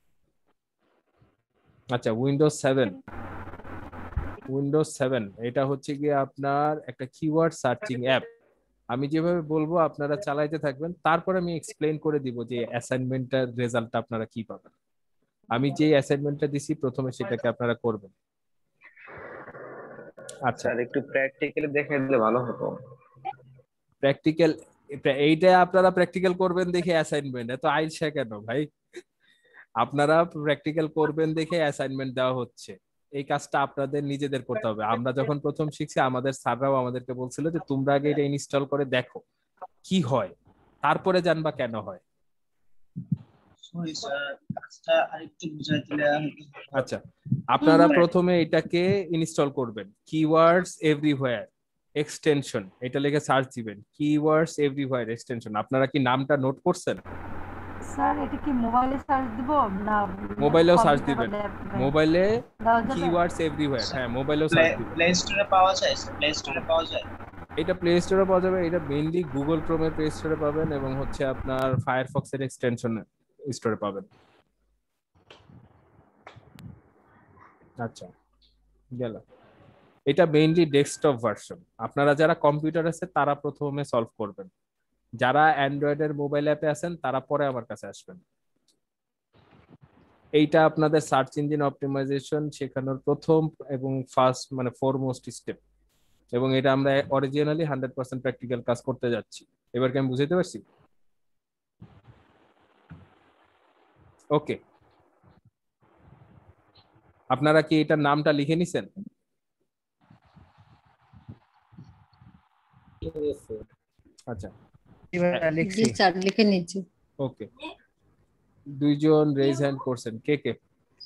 আচ্ছা, উইন্ডোজ সেভেন, উইন্ডোজ সেভেন এটা হচ্ছে গিয়ে আপনার একটা কিওয়ার্ড সার্চিং অ্যাপ। আমি যেভাবে বলবো আপনারা চালাইতে থাকবেন, তারপর আমি এক্সপ্লেইন করে দিব যে অ্যাসাইনমেন্টের রেজাল্টটা আপনারা কি পাবেন। আমি যে অ্যাসাইনমেন্টটা দিছি প্রথমে সেটাকে আপনারা করবেন। আচ্ছা, স্যার একটু প্র্যাকটিক্যালি দেখে দিলে ভালো হতো। প্র্যাকটিক্যাল, এইটা আপনারা প্র্যাকটিক্যাল করবেন দেখে অ্যাসাইনমেন্ট, এত আইসা কেন ভাই? আপনারা প্র্যাকটিক্যাল করবেন দেখে অ্যাসাইনমেন্ট দেওয়া হচ্ছে। এই কাজটা আপনাদের নিজেদের করতে হবে। আমরা যখন প্রথম শিখছি আমাদের স্যাররাও আমাদেরকে বলছিল যে তোমরা আগে এটা ইনস্টল করে দেখো কি হয়, তারপরে জানবা কেন হয়। সরি স্যার, কাজটা আরেকটু বুঝাই দিলে। আচ্ছা, আপনারা প্রথমে এটাকে ইনস্টল করবেন, কিওয়ার্ডস এভরিওয়্যার এক্সটেনশন, এটা লিখে সার্চ দিবেন কিওয়ার্ডস এভরিওয়্যার এক্সটেনশন। আপনারা কি নামটা নোট করছেন? স্যার এটা কি মোবাইলে সার্চ দিব না মোবাইলেও সার্চ দিবেন, মোবাইলে দেওয়া যাবে? কিওয়ার্ডস এভরিওয়্যার, হ্যাঁ মোবাইলেও সার্চ দিবেন। প্লে স্টোরে পাওয়া যায় স্যার, প্লে স্টোরে পাওয়া যায়। এটা প্লে স্টোরে পাওয়া যাবে, এটা মেইনলি গুগল ক্রোমের প্লে স্টোরে পাবেন এবং হচ্ছে আপনার ফায়ারফক্স এর এক্সটেনশন স্টোরে পাবেন। আচ্ছা গেল। এটা মেইনলি ডেস্কটপ ভার্সন। আপনারা যারা কম্পিউটার আছে তারা প্রথমে সলভ করবেন, যারা অ্যান্ড্রয়েডের মোবাইল অ্যাপে আছেন তারা পরে আমার কাছে আসবেন। এইটা আপনাদের সার্চ ইঞ্জিন অপটিমাইজেশন শেখানোর প্রথম এবং ফার্স্ট মানে ফরমোস্ট স্টেপ, এবং এটা আমরা অরিজিনালি হান্ড্রেড পার্সেন্ট প্র্যাকটিক্যাল কাজ করতে যাচ্ছি। এবার কি আমি বুঝাতে পারছি? ওকে, আপনারা কি এটার নামটা লিখে নিছেন? আচ্ছা জি স্যার লিখে নিচ্ছি। ওকে, দুইজন রেজ হ্যান্ড করছেন, কে কে?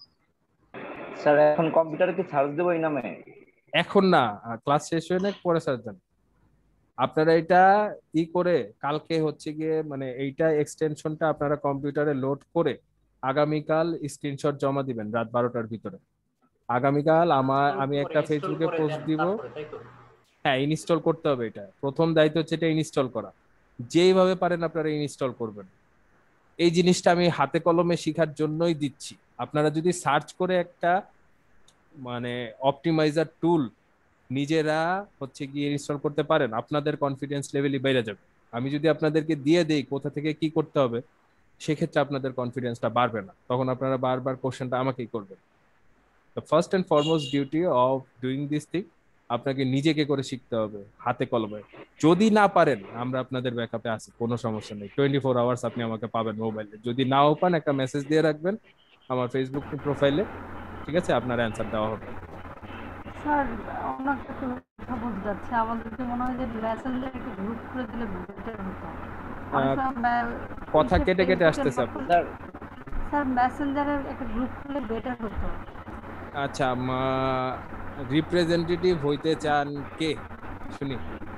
স্যার এখন কম্পিউটারে কি সার্চ দেবো এই নামে? এখন না, ক্লাস শেষ হয়ে না পরে সার্চ দেন। আপনারা এটা ই করে কালকে হচ্ছে গিয়ে মানে এইটা এক্সটেনশনটা আপনারা কম্পিউটারে লোড করে আগামীকাল স্ক্রিনশট জমা দিবেন রাত বারোটার ভিতরে। আগামীকাল আমার আমি একটা ফেসবুকে পোস্ট দিব। হ্যাঁ ইনস্টল করতে হবে, এটা প্রথম দায়িত্ব হচ্ছে এটা ইনস্টল করা। যেইভাবে পারেন আপনারা ইনস্টল করবেন। এই জিনিসটা আমি হাতে কলমে শেখার জন্যই দিচ্ছি। আপনারা যদি সার্চ করে একটা মানে অপটিমাইজার টুল নিজেরা হচ্ছে গিয়ে ইনস্টল করতে পারেন, আপনাদের কনফিডেন্স লেভেলই বেড়ে যাবে। আমি যদি আপনাদেরকে দিয়ে দেই কোথা থেকে কি করতে হবে, সেক্ষেত্রে আপনাদের কনফিডেন্সটা বাড়বে না, তখন আপনারা বারবার কোশ্চেনটা আমাকেই করবেন। The first and foremost duty of doing this thing, আপনাকে নিজেকে করে শিখতে হবে হাতে কলমে। যদি না পারেন আমরা আপনাদের ব্যাকআপে আছি, কোনো সমস্যা নেই, টোয়েন্টি ফোর আওয়ার্স আপনি আমাকে পাবেন মোবাইলে। যদি নাও পান একটা মেসেজ দিয়ে রাখবেন আমার ফেসবুক প্রোফাইলে, ঠিক আছে? আপনার অ্যান্সার দেওয়া হবে। স্যার আপনাকে একটা কথা বলতে যাচ্ছে, আমাদেরকে মনে হয় যে মেসেঞ্জার একটা গ্রুপ করে দিলে বেটার হতো। অনেক সময় কথা ইসে কেটে কেটে ফেসবুকে আসতেছে নক আপনার। করলে- স্যার মেসেঞ্জারের একটা গ্রুপ করলে বেটার হতো। আচ্ছা, রিপ্রেজেন্টেটিভ হইতে চান কে শুনি?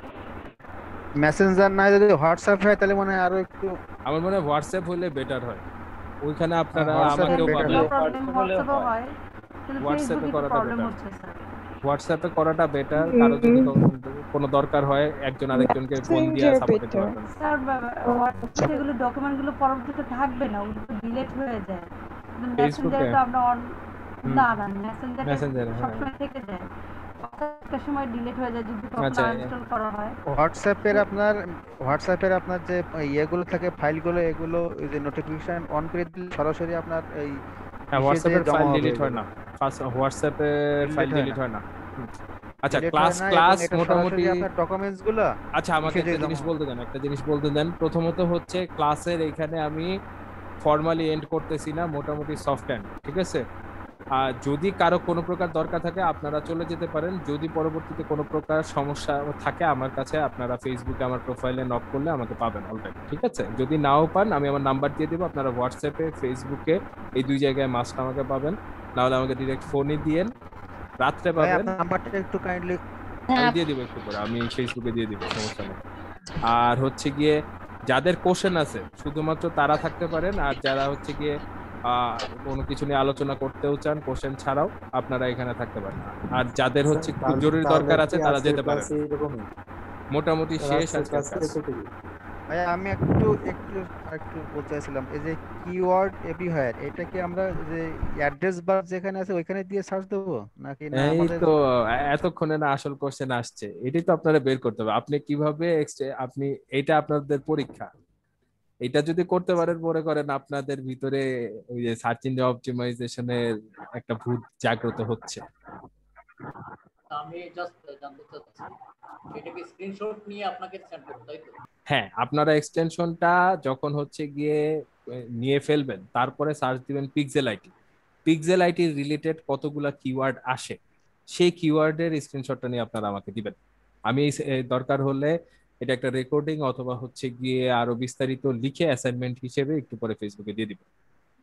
মেসেঞ্জার না যদি হোয়াটসঅ্যাপ হয় তাহলে মনে হয় আরো একটু, আমার মনে হয় হোয়াটসঅ্যাপ হলে বেটার হয়, ওইখানে আপনারা WhatsApp আমাকেও better পাবেন। নো হয়। প্রবলেম, WhatsApp হলেও হোয়াটসঅ্যাপেও হয়। হয়, কিন্তু হোয়াটসঅ্যাপে ফেসবুকে করাটা প্রবলেম better। হচ্ছে স্যার। হোয়াটসঅ্যাপে করাটা বেটার, কারো যদি কোনো দরকার হয় একজন আরেকজনকে ফোন দিয়ে Messenger সাপোর্ট দিতে better। পারবেন। স্যার হোয়াটসঅ্যাপে এগুলো ডকুমেন্টগুলো পরবর্তীতে থাকবে না, ওগুলো তো ডিলিট হয়ে যায়। মেসেঞ্জারে তো আমরা অন না না মেসেঞ্জারে মেসেঞ্জারে হ্যাঁ। সবসময় থেকে যায়, একটা সময় ডিলিট হয়ে যায় যদি তখন আচ্ছা, আনইনস্টল করা হয়। হোয়াটসঅ্যাপের আপনার হোয়াটসঅ্যাপের আপনার যে ইয়েগুলো থাকে ফাইলগুলো, এগুলো ওই যে নোটিফিকেশন অন করে দিলে সরাসরি আপনার এই হ্যাঁ, হোয়াটসঅ্যাপের ফাইল ডিলিট হয় না, ফার্স্ট হোয়াটসঅ্যাপের ফাইল ডিলিট হয় না। আচ্ছা ক্লাস ক্লাস মোটামুটি আপনার ডকুমেন্টস গুলো। আচ্ছা আমাকে একটা জিনিস বলতে দেন, একটা জিনিস বলতে দেন। প্রথমত হচ্ছে ক্লাসের এখানে আমি ফর্মালি এন্ড করতেছি না, মোটামুটি সফট এন্ড, ঠিক আছে? আর যদি কারো কোনো প্রকার দরকার থাকে আপনারা চলে যেতে পারেন। যদি পরবর্তীতে কোনো প্রকার সমস্যা থাকে আমার কাছে, আপনারা ফেসবুকে আমার প্রোফাইলে নক করলে আমাকে পাবেন অলরেডি, ঠিক আছে? যদি নাও পান আমি আমার নাম্বার দিয়ে দেবো, আপনারা হোয়াটসঅ্যাপে ফেসবুকে এই দুই জায়গায় মাস্ট আমাকে পাবেন, নাহলে আমাকে ডিরেক্ট ফোনে দিয়েন, রাত্রে পাবেন। নাম্বারটা একটু কাইন্ডলি আমি দিয়ে দিব একটু পরে, আমি ফেসবুকে দিয়ে দিব, সমস্যা নেই। আর হচ্ছে গিয়ে যাদের কোশ্চেন আছে শুধুমাত্র তারা থাকতে পারেন, আর যারা হচ্ছে গিয়ে আহ কোনো কিছু নিয়ে আলোচনা করতেও চান কোশ্চেন ছাড়াও আপনারা এখানে থাকতে পারেন। আর যাদের হচ্ছে খুব জরুরি দরকার আছে তারা যেতে পারেন। মোটামুটি শেষ আজকে ক্লাস। ভাই আমি একটু একটু একটু বলতে চাইছিলাম, এই যে কিওয়ার্ড এভরিওয়্যার, এটা কি আমরা যে অ্যাড্রেস বার যেখানে আছে ওইখানে দিয়ে সার্চ দেব নাকি না এই আমাদের? তো এতক্ষণে না আসল কোশ্চেন আসছে, এটাই তো আপনারা বের করতে হবে। আপনি কিভাবে ex- আপনি এটা আপনাদের পরীক্ষা, এটা যদি করতে পারেন মনে করেন আপনাদের ভিতরে ওই যে সার্চ ইঞ্জিন অপটিমাইজেশনের একটা ভূত জাগ্রত হচ্ছে। আমি জাস্ট জানতে চাচ্ছি এটা কি স্ক্রিনশট নিয়ে আপনাকে সেন্ড করতে, তাই তো? হ্যাঁ, আপনারা এক্সটেনশনটা যখন হচ্ছে গিয়ে নিয়ে ফেলবেন তারপরে সার্চ দিবেন pixel IT. Pixel IT related কতগুলা কিওয়ার্ড আসে, সেই কিওয়ার্ডের স্ক্রিনশটটা নিয়ে আপনারা আমাকে দিবেন। আমি এই দরকার হলে এটা একটা রেকর্ডিং অথবা হচ্ছে গিয়ে আরো বিস্তারিত লিখে অ্যাসাইনমেন্ট হিসেবে একটু পরে ফেসবুকে দিয়ে দিব।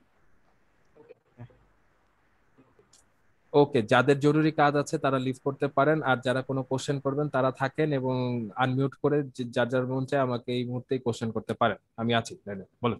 ওকে, যাদের জরুরি কাজ আছে তারা লিভ করতে পারেন, আর যারা কোনো কোশ্চেন করবেন তারা থাকেন এবং আনমিউট করে যে- যার যার মন চায় আমাকে এই মুহূর্তেই কোশ্চেন করতে পারেন, আমি আছি লাইনে, বলুন।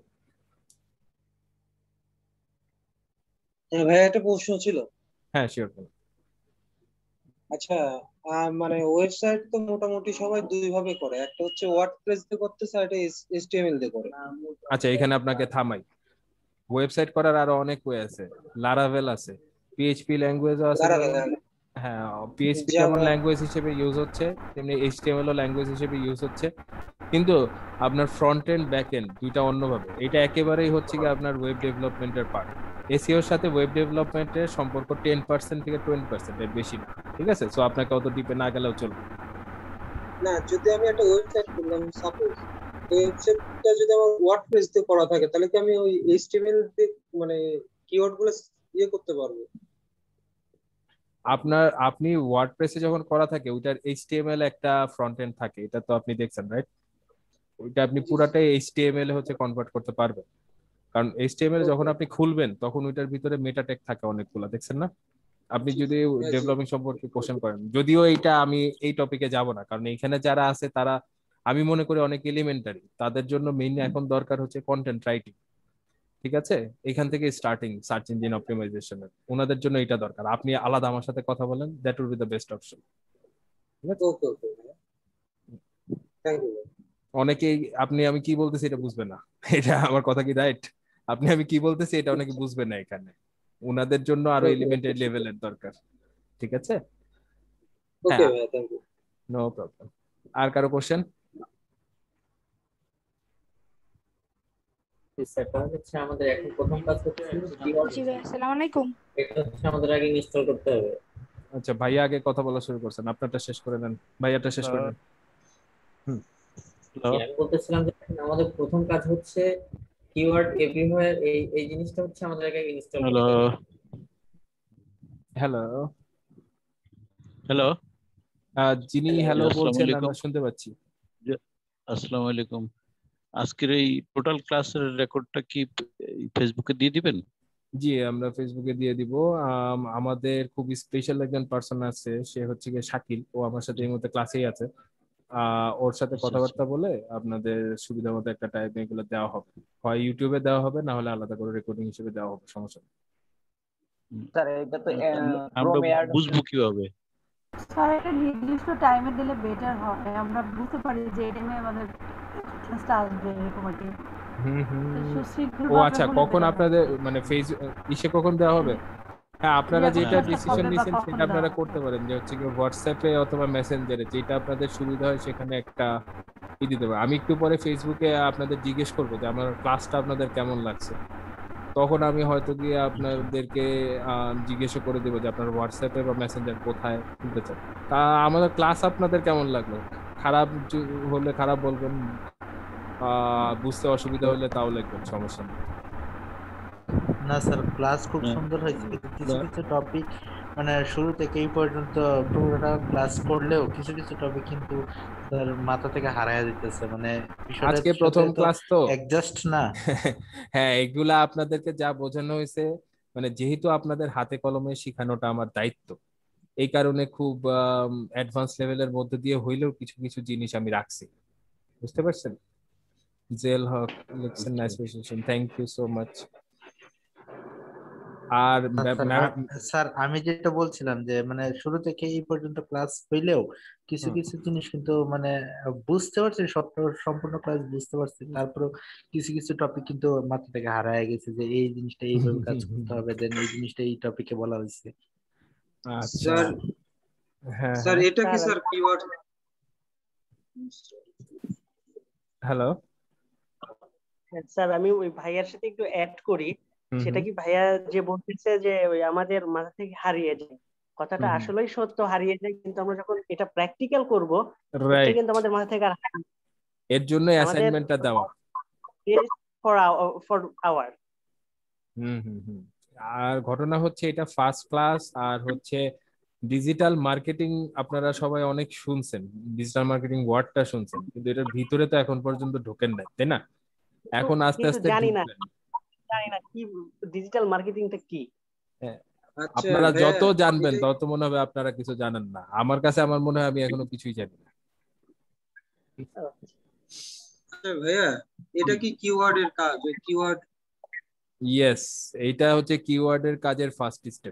হ্যাঁ ভাইয়া, একটা প্রশ্ন ছিল। হ্যাঁ শিওর বলুন। আচ্ছা, আহ, মানে ওয়েবসাইট তো মোটামুটি সবাই দুই ভাবে করে, একটা হচ্ছে ওয়ার্ডপ্রেস দিয়ে করতেছে, আর একটা এইচটিএমএল দিয়ে করে। আচ্ছা এখানে আপনাকে থামাই, ওয়েবসাইট করার আরো অনেক ওয়ে আছে, লারাভেল আছে, পিএইচপি ল্যাঙ্গুয়েজও আছে দাঁড়া যেমন, দাঁড়া হ্যাঁ পিএইচপি যেমন জাভা ল্যাঙ্গুয়েজ হিসেবে ইউজ হচ্ছে তেমনি এইচটিএমএল ও ল্যাঙ্গুয়েজ হিসেবে ইউজ হচ্ছে, কিন্তু আপনার ফ্রন্ট এন্ড ব্যাক এন্ড দুইটা অন্যভাবে। এটা একেবারেই হচ্ছে কি আপনার ওয়েব ডেভেলপমেন্টের পার্ট। এসইওর সাথে ওয়েব ডেভেলপমেন্টের সম্পর্ক টেন পার্সেন্ট থেকে টোয়েন্টি পার্সেন্ট, এর বেশি না, ঠিক আছে? সো আপনাকে অত ডিপে না গেলেও চলবে। না, যদি আমি একটা ওয়েবসাইট করলাম সাপোজ, এই ওয়েবসাইটটা যদি আমার ওয়ার্ডপ্রেস দিয়ে করা থাকে তাহলে কি আমি ওই এইচটিএমএল দিয়ে মানে কিওয়ার্ড গুলো ইয়ে করতে পারবো? আপনার আপনি ওয়ার্ডপ্রেসে যখন করা থাকে ওইটার এইচটিএমএল একটা ফ্রন্ট এন্ড থাকে, এটা তো আপনি দেখছেন রাইট? ওইটা আপনি পুরাটাই এইচটিএমএল এ হচ্ছে কনভার্ট করতে পারবেন, কারণ এইচটিএমএল যখন আপনি খুলবেন তখন ওইটার ভিতরে মেটা ট্যাগ থাকে অনেকগুলো, দেখছেন না? আপনি যদি ডেভেলপিং সম্পর্কে কোশ্চেন করেন, যদিও এইটা আমি এই টপিকে যাব না, কারণ এখানে যারা আছে তারা আমি মনে করি অনেক এলিমেন্টারি, তাদের জন্য মেইনলি এখন দরকার হচ্ছে কন্টেন্ট রাইটিং, ঠিক আছে? এখান থেকে স্টার্টিং সার্চ ইঞ্জিন অপটিমাইজেশনের ওনাদের জন্য এটা দরকার। আপনি আলাদা আমার সাথে কথা বলেন, that will be the best option, ঠিক আছে? Okay okay, thank you. অনেকেই আপনি আমি কি বলতেছি এটা বুঝবে না, এটা আমার কথা কি রাইট? আপনি আমি কি বলতেছি এটা অনেকে বুঝবে না, এখানে ওনাদের জন্য আরো এলিমেন্টারি লেভেলের দরকার, ঠিক আছে? ওকে ভাই, থ্যাংক ইউ। No problem. আর কারো কোশ্চেন? সেটা হচ্ছে আমাদের এখন প্রথম কাজ হচ্ছে কিওয়ার্ড। জি ভাই, আসসালামু আলাইকুম। এটা হচ্ছে আমাদের আগে ইনস্টল করতে হবে। আচ্ছা, ভাইয়া আগে কথা বলা শুরু করছেন, আপনারটা শেষ করে নেন, ভাইয়াটা শেষ করে নেন। হুম, আমি বলতেছিলাম যে আমাদের প্রথম কাজ হচ্ছে কিওয়ার্ড এভরিওয়্যার, এই এই জিনিসটা হচ্ছে আমাদের আগে ইনস্টল করতে হ্যালো হবে। হ্যালো হ্যালো যিনি হ্যালো বলছেন আমরা শুনতে পাচ্ছি। আসসালামু আলাইকুম। আজকের এই টোটাল ক্লাসের রেকর্ডটা কি ফেসবুকে দিয়ে দিবেন? জি, আমরা ফেসবুকে দিয়ে দিব। আম, আমাদের খুব স্পেশাল একজন পার্সন আছে, সে হচ্ছে গিয়ে শাকিল, ও আমার সাথে এই মুহূর্তে ক্লাসেই আছে। আহ ওর সাথে কথাবার্তা বলে আপনাদের সুবিধা মতো একটা টাইমে এগুলো দেওয়া হবে, হয় ইউটিউবে দেওয়া হবে, না হলে আলাদা করে রেকর্ডিং হিসেবে দেওয়া হবে, সমস্যা নেই। স্যার এটা তো আমরা বুঝবো কিভাবে? স্যার একটা নির্দিষ্ট টাইমে দিলে বেটার হয়, আমরা বুঝতে পারি যে এই টাইমে আমাদের ক্লাসটা আসবে এরকম আর কি। হুম হুম তো সুশৃঙ্খল ও ভাবে আচ্ছা, বলে কখন দেওয়া আপনাদের মানে ফেস ইসে কখন দেওয়া হবে? হ্যাঁ, আপনারা যে যেটা ক্লাসটা ডিসিশন কবে বা নিছেন কখন সেটা আপনারা দেওয়া করতে পারেন, যে হচ্ছে কি হোয়াটসঅ্যাপে অথবা মেসেঞ্জারে যেটা আপনাদের সুবিধা হয় সেখানে একটা ই দিতে পারেন। আমি একটু পরে ফেসবুকে আপনাদের জিজ্ঞেস করবো যে আমার ক্লাসটা আপনাদের কেমন লাগছে, তখন আমি হয়তো গিয়ে আপনাদেরকে জিজ্ঞেস করে দেবো যে আপনার হোয়াটসঅ্যাপে বা মেসেঞ্জার কোথায় খুলতে চান। তা আমাদের ক্লাস আপনাদের কেমন লাগলো? খারাপ য- হলে খারাপ বলবেন, আহ বুঝতে অসুবিধা হলে তাও লিখবেন, সমস্যা নেই। না স্যার, ক্লাস খুব হ্যাঁ। সুন্দর হয়েছে, কিন্তু কিছু না। কিছু টপিক মানে শুরু থেকে এই পর্যন্ত পুরোটা ক্লাস করলেও কিছু কিছু টপিক কিন্তু স্যার মাথা থেকে হারায় দিতেছে, মানে বিষয়টা আজকে প্রথম ক্লাস তো অ্যাডজাস্ট না। হ্যাঁ, এগুলা আপনাদেরকে যা বোঝানো হয়েছে, মানে যেহেতু আপনাদের হাতে কলমে শিখানোটা আমার দায়িত্ব, এই কারণে খুব অ্যাডভান্স লেভেলের মধ্যে দিয়ে হইলেও কিছু কিছু জিনিস আমি রাখছি, বুঝতে পারছেন? জেল হক লিখছেন, nice presentation, thank you so much. আর না স্যার, ম্যাম, আ- স্যার আমি যেটা বলছিলাম যে মানে শুরু থেকে এই পর্যন্ত ক্লাস হইলেও কিছু হুম। কিছু জিনিস কিন্তু মানে বুঝতে পারছি, সব সম্পূর্ণ ক্লাস বুঝতে পারছি, তারপরেও কিছু কিছু টপিক কিন্তু মাথা থেকে হারায় গেছে, যে এই জিনিসটা এইভাবে কাজ করতে হবে, দেন এই জিনিসটা এই টপিকে বলা হয়েছে। আচ্ছা, স্যার হ্যাঁ স্যার হ্যাঁ, এটা কি স্যার কিওয়ার্ড? হ্যালো, স্যার আমি ওই ভাইয়ার সাথে একটু অ্যাড করি। হুম সেটা হুম কি ভাইয়া যে বলতেছে যে ওই আমাদের মাথা থেকে হারিয়ে যায়, কথাটা হুম হুম, আসলেই সত্য, হারিয়ে যায়, কিন্তু আমরা যখন এটা প্র্যাকটিক্যাল করব এটা রাইট, কিন্তু আমাদের মাথা থেকে আর হারাবে না। এর জন্য আমাদের অ্যাসাইনমেন্টটা দেওয়া। For for hour. হুম হুম হুম আর ঘটনা হচ্ছে এটা ফার্স্ট ক্লাস, আর হচ্ছে ডিজিটাল মার্কেটিং আপনারা সবাই অনেক শুনছেন, ডিজিটাল মার্কেটিং ওয়ার্ডটা শুনছেন, কিন্তু এটার ভিতরে তো এখন পর্যন্ত ঢোকেন নাই, তাই না? এখন আস্তে কিন্তু আস্তে জানি না ঢুকবেন। জানি না কি ডিজিটাল মার্কেটিংটা কি। হ্যাঁ, আচ্ছা আপনারা ভাইয়া, যত জানবেন এটা- তত মনে হবে আপনারা কিছু জানেন না। আমার কাছে আমার মনে হয় আমি এখনো কিছুই জানি না। আচ্ছা ভাইয়া, এটা কি কিওয়ার্ডের কাজ? ওই কিওয়ার্ড ইয়েস, এইটা হচ্ছে কিওয়ার্ডের কাজের ফার্স্ট স্টেপ,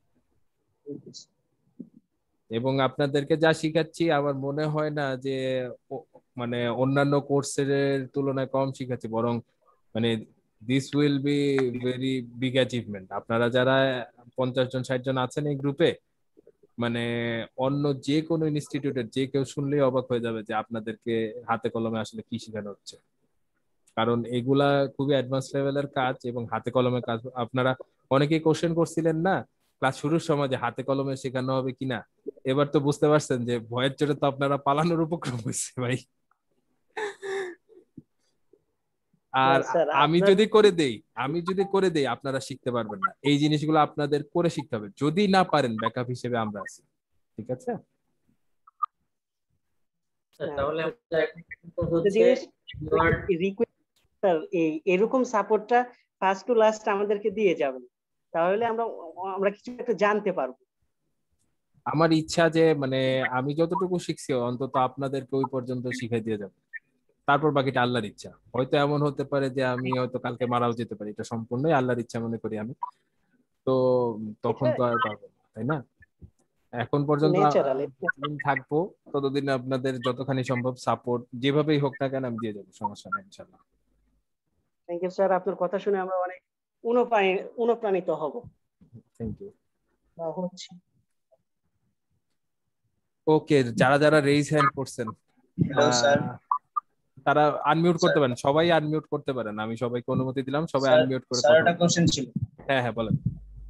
এবং আপনাদেরকে যা শিখাচ্ছি আমার মনে হয় না যে ও- মানে অন্যান্য কোর্সের তুলনায় কম শিখাচ্ছি, বরং মানে this will be very big achievement. আপনারা যারা পঞ্চাশ জন ষাট জন আছেন এই গ্রুপে, মানে অন্য যে কোনো ইনস্টিটিউটের যে কেউ শুনলেই অবাক হয়ে যাবে যে আপনাদেরকে হাতে কলমে আসলে কি শেখানো হচ্ছে। কারণ এগুলা খুবই অ্যাডভান্স লেভেলের কাজ এবং হাতে কলমে কাজ। আপনারা অনেকেই কোশ্চেন করছিলেন না ক্লাস শুরুর সময় যে হাতে কলমে শেখানো হবে কিনা, এবার তো বুঝতে পারছেন যে ভয়ের চোটে তো আপনারা পালানোর উপক্রম হয়েছে ভাই। আর স্যার আমি আপনার যদি করে দেই আমি যদি করে দেই আপনারা শিখতে পারবেন না। এই জিনিসগুলো আপনাদের করে শিখতে হবে। যদি না পারেন ব্যাকআপ হিসেবে আমরা আছি, ঠিক আছে? তাহলে আমরা এখন একটা হচ্ছে জিনিস keyword রিকোয়েস্ট স্যার, এই এরকম সাপোর্টটা ফার্স্ট টু লাস্ট আমাদেরকে দিয়ে যাবেন, তাহলে আমরা আমরা কিছু একটা জানতে পারবো। আমার ইচ্ছা যে মানে আমি যতটুকু শিখছি অন্তত আপনাদেরকে ওই পর্যন্ত শিখাই দিয়ে যাবো, তারপর বাকিটা আল্লাহর ইচ্ছা। হয়তো এমন হতে পারে যে আমি হয়তো কালকে মারাও যেতে পারি, এটা সম্পূর্ণই আল্লাহর ইচ্ছা মনে করি আমি। তো তখন তো আর পারবো না, তাই না? এখন পর্যন্ত ন্যাচারাল। যতদিন থাকবো ততদিন আপনাদের যতখানি সম্ভব সাপোর্ট যেভাবেই হোক না কেন আমি দিয়ে যাবো, সমস্যা নেই ইনশাল্লাহ। থ্যাংক ইউ স্যার, আপনার কথা শুনে আমরা অনেক অনুপ্রাণিত অনুপ্রাণিত হব। Thank you. হচ্ছে ওকে, যারা যারা রেইজ হ্যান্ড করছেন হ্যালো স্যার। তারা আনমিউট করতে পারেন, সবাই আনমিউট করতে পারেন। আমি সবাইকে অনুমতি দিলাম, সবাই স্যার আনমিউট করে স্যার কথা একটা বলুন। কোশ্চেন ছিল। হ্যাঁ হ্যাঁ বলেন।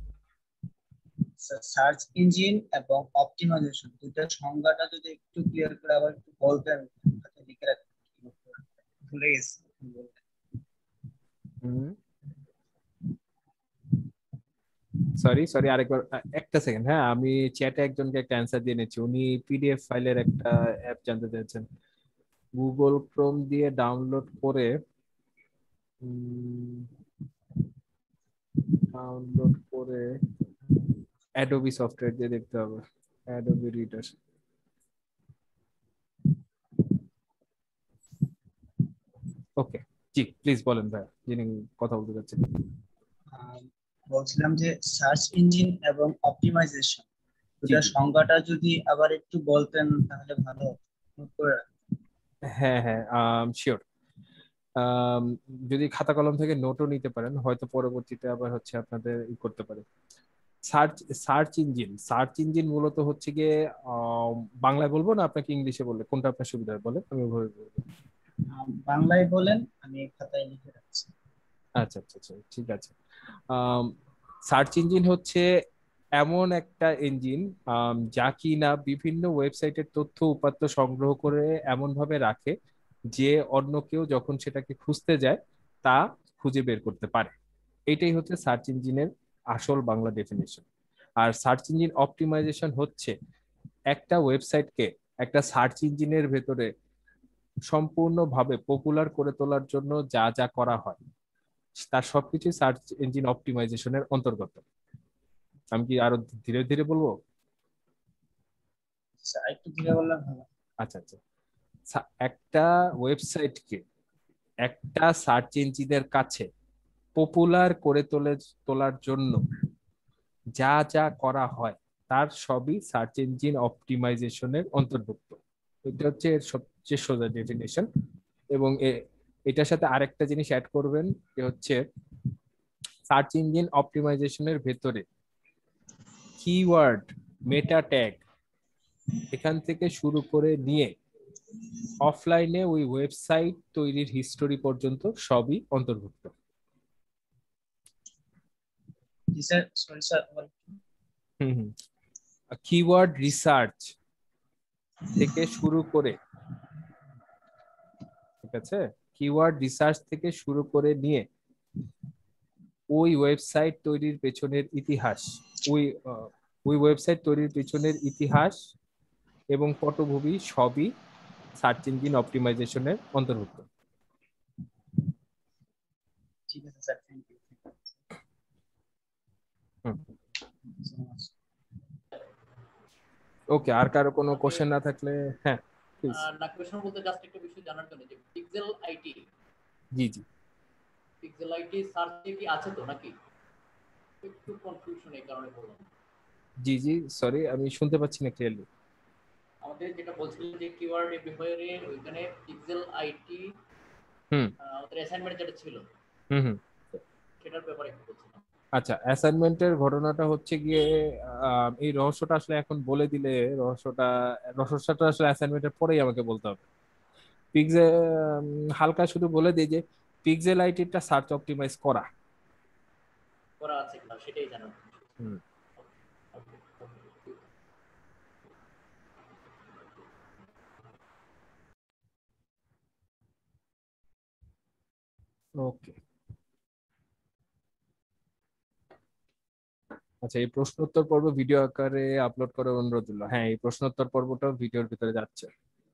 সার্চ ইঞ্জিন এবং অপটিমাইজেশন দুইটার সংজ্ঞাটা যদি একটু ক্লিয়ার করে আবার একটু বলতেন, তাতে লিখে রাখতে ভুলে গেছি। সরি সরি আরেকবার একটা সেকেন্ড। হ্যাঁ, আমি চ্যাটে একজনকে একটা অ্যান্সার দিয়ে নিচ্ছি। উনি পিডিএফ ফাইলের একটা অ্যাপ জানতে চাইছেন। গুগল ক্রোম দিয়ে ডাউনলোড করে ডাউনলোড করে অ্যাডোবি সফটওয়্যার দিয়ে দেখতে হবে, অ্যাডোবি রিডার। ওকে জি প্লিজ বলেন ভাই, যিনি কথা বলতে চাচ্ছেন। বলছিলাম যে সার্চ ইঞ্জিন এবং অপটিমাইজেশন দুটার সংজ্ঞাটা যদি আবার একটু বলতেন তাহলে ভালো হতো। হ্যাঁ হ্যাঁ শিওর। যদি খাতা কলম থেকে নোটও নিতে পারেন, হয়তো পরবর্তীতে আবার হচ্ছে আপনাদের ই করতে পারে। Search search engine search engine মূলত হচ্ছে গিয়ে বাংলায় বলবো না আপনাকে ইংলিশে বললে কোনটা আপনার সুবিধা হয় বলেন, আমি ওভাবে বলবো। বাংলায় বলেন, আমি খাতায় লিখে রাখছি। আচ্ছা আচ্ছা আচ্ছা ঠিক আছে। সার্চ ইঞ্জিন হচ্ছে এমন একটা ইঞ্জিন যা কিনা বিভিন্ন ওয়েবসাইটের তথ্য উপাত্ত সংগ্রহ করে এমন ভাবে রাখে যে অন্য কেউ যখন সেটাকে খুঁজতে যায় তা খুঁজে বের করতে পারে। এটাই হচ্ছে সার্চ ইঞ্জিনের আসল বাংলা ডেফিনেশন। আর সার্চ ইঞ্জিন অপটিমাইজেশন হচ্ছে একটা ওয়েবসাইটকে একটা সার্চ ইঞ্জিনের ভেতরে সম্পূর্ণভাবে পপুলার করে তোলার জন্য যা যা করা হয় তার সবকিছু সার্চ ইঞ্জিন অপটিমাইজেশনের অন্তর্গত। আমি কি আরো ধীরে ধীরে বলবো? একটু ধীরে বললে ভালো। আচ্ছা আচ্ছা। একটা ওয়েবসাইটকে একটা সার্চ ইঞ্জিনের কাছে পপুলার করে তোলে তোলার জন্য যা যা করা হয় তার সবই সার্চ ইঞ্জিন অপটিমাইজেশনের অন্তর্ভুক্ত। এটা হচ্ছে এর সবচেয়ে সোজা ডেফিনেশন। এবং এটার সাথে আরেকটা জিনিস অ্যাড করবেন যে হচ্ছে সার্চ ইঞ্জিন অপটিমাইজেশনের ভেতরে কিওয়ার্ড, মেটা ট্যাগ এখান থেকে শুরু করে নিয়ে অফলাইনে ওই ওয়েবসাইট তৈরির হিস্টোরি পর্যন্ত সবই অন্তর্ভুক্ত। জি স্যার, সরি স্যার। হুম হুম কিওয়ার্ড রিসার্চ থেকে শুরু করে, ঠিক আছে, কিওয়ার্ড রিসার্চ থেকে শুরু করে নিয়ে ওই ওয়েবসাইট তৈরির পেছনের ইতিহাস, ওই ওই ওয়েবসাইট তৈরির পেছনের ইতিহাস এবং পটভূমি সবই সার্চ ইঞ্জিন অপটিমাইজেশনের অন্তর্ভুক্ত। ঠিক আছে স্যার, থ্যাংক ইউ। ওকে, আর কারো কোনো কোশ্চেন না থাকলে হ্যাঁ প্লিজ। না, কোশ্চেন বলতে জাস্ট একটা বিষয় জানার জন্য যে পিক্সেল আইটি, জি জি পিক্সেল আইটি সার্চে কি আছে তো নাকি? একটু কনফিউশন এই কারণে বললাম। জি জি সরি আমি শুনতে পাচ্ছি না ক্লিয়ারলি। আমাদের যেটা বলছিলেন যে কিওয়ার্ড এভরিওয়্যারে ওইখানে পিক্সেল আইটি হুম আমাদের অ্যাসাইনমেন্ট যেটা ছিল হুম হুম সেটার ব্যাপারে একটু বলছিলাম। আচ্ছা, অ্যাসাইনমেন্টের ঘটনাটা হচ্ছে গিয়ে আহ, এই রহস্যটা আসলে এখন বলে দিলে রহস্যটা রহস্যটা আসলে অ্যাসাইনমেন্টের পরেই আমাকে বলতে হবে। পিক্সে হালকা শুধু বলে দিই যে পিক্সেল আইটিটা সার্চ অপটিমাইজ করা। করা আছে কিনা সেটাই জানার। হুম। ওকে, আচ্ছা এই প্রশ্নোত্তর পর্ব ভিডিও আকারে আপলোড করার অনুরোধ রইল। হ্যাঁ, এই প্রশ্নোত্তর পর্বটাও ভিডিওর ভিতরে যাচ্ছে।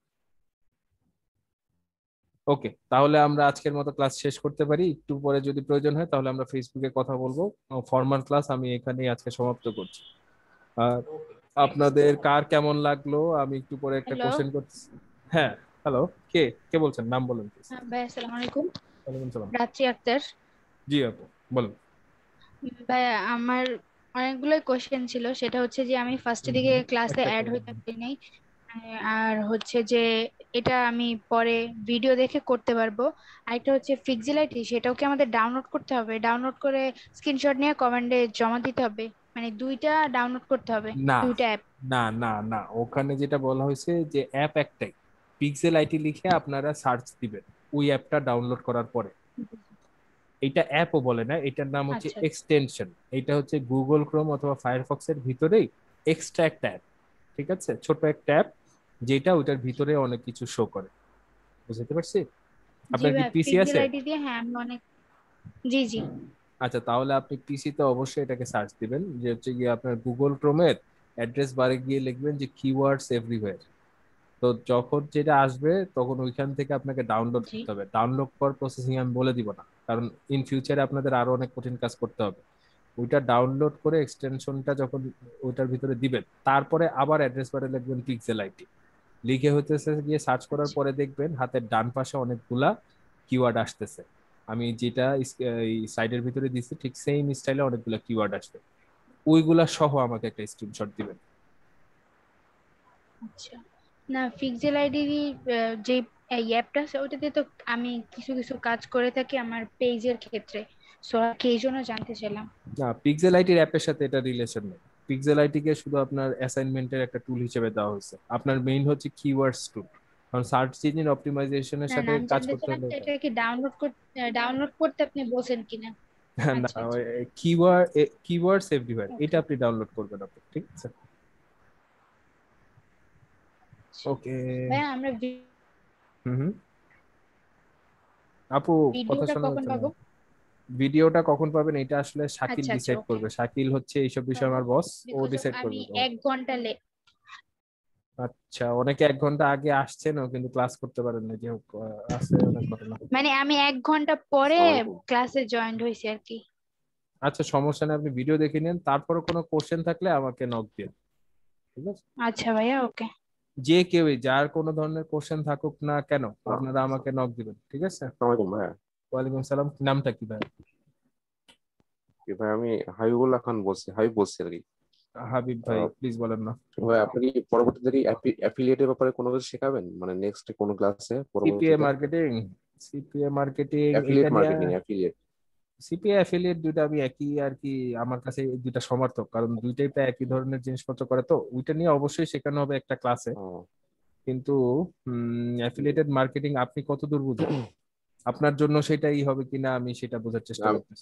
ওকে, তাহলে আমরা আজকের মতো ক্লাস শেষ করতে পারি। একটু পরে যদি প্রয়োজন হয় তাহলে আমরা ফেসবুকে কথা বলবো। ফরমাল ক্লাস আমি এখানেই আজকে সমাপ্ত করছি। আর আপনাদের কার কেমন লাগলো আমি একটু পরে একটা হ্যালো কোশ্চেন করছি। হ্যাঁ, হ্যালো, কে কে বলছেন? নাম বলেন প্লিজ। ভাই, আসসালামু আলাইকুম। ওয়ালাইকুম সালাম। রাত্রি আক্তার। জি আপু বলুন। ভাই, আমার অনেকগুলো কোশ্চেন ছিল। সেটা হচ্ছে যে আমি ফার্স্টের দিকে ক্লাসে একটা অ্যাড একটা হইতে পারি নাই, আর হচ্ছে যে এটা আমি পরে ভিডিও দেখে করতে পারবো। আরেকটা হচ্ছে ফিক্সিলাইটি, সেটাও কি আমাদের ডাউনলোড করতে হবে? ডাউনলোড করে স্ক্রিনশট নিয়ে কমেন্টে জমা দিতে হবে? মানে দুইটা ডাউনলোড করতে হবে, না দুইটা অ্যাপ? না না না, ওখানে যেটা বলা হয়েছে যে অ্যাপ একটাই, পিক্সেল আইটি লিখে আপনারা সার্চ দিবেন ওই অ্যাপটা ডাউনলোড করার পরে। এটা অ্যাপও বলে না, এটার নাম হচ্ছে আচ্ছা এক্সটেনশন। এটা হচ্ছে গুগল ক্রোম অথবা ফায়ারফক্সের ভিতরেই এক্সট্রা একটা অ্যাপ, ঠিক আছে, ছোট একটা অ্যাপ যেটা ওইটার ভিতরে অনেক কিছু শো করে। বুঝতে পারছি? জি আপনার কি ভাই, পিসি আছে? ফিক্সিলাইটি দিয়ে হ্যাঁ আমি অনেক। জি জি। আচ্ছা, তাহলে আপনি পিসিতে অবশ্যই এটাকে সার্চ দিবেন, যে হচ্ছে গিয়ে আপনার গুগল ক্রোমের অ্যাড্রেস বারে গিয়ে লিখবেন যে কিওয়ার্ডস এভরিওয়্যার। তো যখন যেটা আসবে তখন ওইখান থেকে আপনাকে ডাউনলোড জি করতে হবে। ডাউনলোড করার প্রসেসিং আমি বলে দিব না, কারণ ইন ফিউচারে আপনাদের আরো অনেক কঠিন কাজ করতে হবে। ওইটা ডাউনলোড করে এক্সটেনশনটা যখন ওইটার ভিতরে দিবেন, তারপরে আবার অ্যাড্রেস বারে লিখবেন পিক্সেল আইটি লিখে হতেছে গিয়ে সার্চ করার পরে দেখবেন হাতের ডান পাশে অনেকগুলা কিওয়ার্ড আসতেছে। আমি যেটা এই সাইডের ভিতরে দিচ্ছি ঠিক সেম স্টাইলে অনেকগুলা কিওয়ার্ড আসবে, ওইগুলা সহ আমাকে একটা স্ক্রিনশট দিবেন। আচ্ছা। না, ফিক্সেল আইডি যে এই অ্যাপটা আছে ওইটাতে তো আমি কিছু কিছু কাজ করে থাকি আমার পেজের ক্ষেত্রে, সো কি এই জন্য জানতে চাইলাম। না, পিক্সেল আইটির অ্যাপের সাথে এটা রিলেশন নেই। পিক্সেল আইটি কে শুধু আপনার অ্যাসাইনমেন্টের একটা টুল হিসেবে দেওয়া হয়েছে। আপনার মেইন হচ্ছে কিওয়ার্ডস টুল, কারণ সার্চ ইঞ্জিন অপটিমাইজেশনের না সাথে না, আমি কাজ জানতে করতে চাইলাম হলে এটা কি ডাউনলোড করতে ডাউনলোড করতে আপনি বলছেন কিনা। না, আচ্ছা আচ্ছা কিওয়ার্ড কিওয়ার্ডস এভরিওয়্যার এটা আপনি ডাউনলোড করবেন আপনি, ঠিক আছে? ওকে। ভাই, আমরা হুম হুম আপু কথা ভিডিওটা শোনা কখন যাচ্ছে না। পাবো? ভিডিওটা কখন পাবেন এটা আসলে শাকিল আচ্ছা আচ্ছা ডিসাইড ওকে। করবে। শাকিল হচ্ছে এইসব বিষয় আমার বস, ও বিকজ ডিসাইড আমি করবে। এক ঘন্টা লেট। আচ্ছা, অনেকে এক ঘন্টা আগে আসছেন ও কিন্তু ক্লাস করতে পারেন না, যে হোক আহ, আছে অনেক ঘটনা। মানে আমি এক ঘন্টা পরে আসসালামু আলাইকুম। ক্লাসে জয়েন্ট হয়েছি আর কি। আচ্ছা, সমস্যা নেই, আপনি ভিডিও দেখে নেন, তারপরে কোনো কোশ্চেন থাকলে আমাকে নক দিন, ঠিক আছে? আচ্ছা ভাইয়া, ওকে। যে কেউই যার কোনো ধরনের কোশ্চেন থাকুক না কেন আপনারা আমাকে নক দিবেন, ঠিক আছে? আসসালামু আলাইকুম ভাইয়া। ওয়ালাইকুম সালাম। নামটা কি ভাই? কি ভাই, আমি হাবিবুল্লাহ খান বলছি, হাবিব বলছি আর কি। হাবিব ভাই, প্লিজ বলেন না। ভাই আপনি কি পরবর্তীতে কি অ্যাফিলিয়েটের ব্যাপারে কোনো কিছু শেখাবেন, মানে নেক্সট কোনো ক্লাসে সিপিএ পরবর্তীতে? মার্কেটিং, সিপিএ মার্কেটিং এটা অ্যাফিলিয়েট নিয়ে। মার্কেটিং, অ্যাফিলিয়েট সিপিএ অ্যাফিলিয়েট দুইটা আমি একই আর কি, আমার কাছে এই দুইটা সমর্থক, কারণ দুইটাই প্রায় একই ধরনের জিনিসপত্র করে, তো ওইটা নিয়ে অবশ্যই শেখানো হবে একটা ক্লাসে। কিন্তু অ্যাফিলিয়েটেড মার্কেটিং আপনি কতদূর বুঝেন, আপনার জন্য সেটাই হবে কিনা আমি সেটা বোঝার চেষ্টা করতেছি।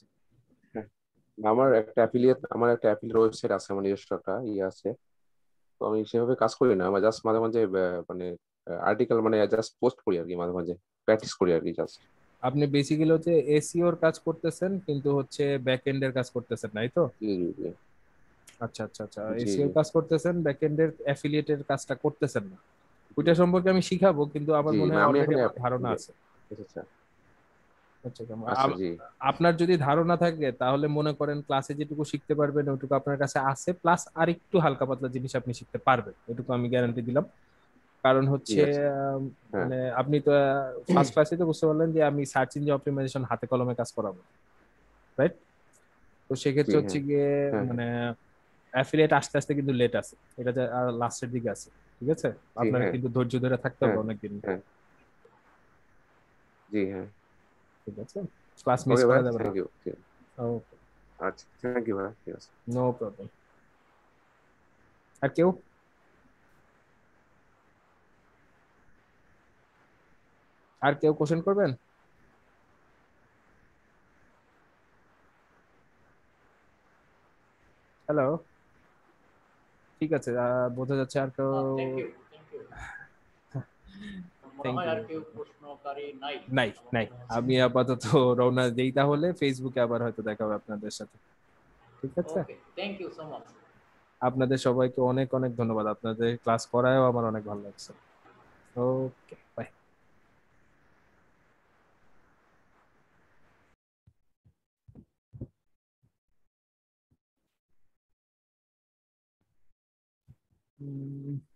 আমার একটা অ্যাফিলিয়েট আমার একটা অ্যাফিলিয়েট ওয়েবসাইট আছে, আমার নিজস্ব একটা ইয়ে আছে। তো আমি সেভাবে কাজ করি না, আমি জাস্ট মাঝে মাঝে আহ, মানে আর্টিকেল মানে জাস্ট পোস্ট করি আর কি, মাঝে মাঝে প্র্যাকটিস করি আর কি জাস্ট। আপনি বেসিক্যালি হচ্ছে এসইও এর কাজ করতেছেন কিন্তু হচ্ছে ব্যাক এন্ড এর কাজ করতেছেন, নাই তো? জি জি জি। আচ্ছা আচ্ছা আচ্ছা, জি এসইও জি এর কাজ করতেছেন, ব্যাক এন্ড এর অ্যাফিলিয়েটের কাজটা করতেছেন না। ওইটা সম্পর্কে আমি শিখাবো, কিন্তু আমার জি, মনে না হয় আমি অলরেডি এখন আমার ধারণা আছে। আচ্ছা আচ্ছা, আচ্ছা আম- জি আপনার যদি ধারণা থাকে তাহলে মনে করেন ক্লাসে যেটুকু শিখতে পারবেন ওইটুকু আপনার কাছে আছে, প্লাস আর একটু হালকা পাতলা জিনিস আপনি শিখতে পারবেন, এটুকু আমি গ্যারান্টি দিলাম। কারণ জি হচ্ছে আচ্ছা আম, হ্যাঁ মানে আপনি তো ফার্স্ট ক্লাসে তো বুঝতে পারলেন যে আমি সার্চ ইঞ্জিন অপটিমাইজেশন হাতে কলমে কাজ করাবো, রাইট? তো জি সেক্ষেত্রে হচ্ছে হ্যাঁ গিয়ে হ্যাঁ হ্যাঁ মানে অ্যাফিলিয়েট আস্তে আস্তে কিন্তু লেট আছে, এটা লাস্টের দিকে আছে, ঠিক আছে? জি আপনারা হ্যাঁ কিন্তু ধৈর্য ধরে থাকতে হবে হ্যাঁ অনেকদিন, হ্যাঁ জি হ্যাঁ। ঠিক আছে? ক্লাস মিস ওকে ভাই, করা যাবে না। Thank you. ওকে, আচ্ছা থ্যাংক ইউ ভাই, ঠিক আছে। No problem. আর কেউ? আর কেউ কোশ্চেন করবেন? হ্যালো, ঠিক আছে, আহ, বোঝা যাচ্ছে আর কেউ। থ্যাংক ইউ থ্যাংক ইউ মনে থ্যাংক হয় ইউ। আর কেউ প্রশ্নকারী নাই নাই আমার নাই, মনে হচ্ছে। আমি আপাতত রওনা দেই, তাহলে ফেসবুকে আবার হয়তো দেখা হবে আপনাদের সাথে। ঠিক আছে, okay, thank you so much. আপনাদের সবাইকে অনেক অনেক ধন্যবাদ, আপনাদের ক্লাস করায়ও আমার অনেক ভালো লাগছে। Okay, by.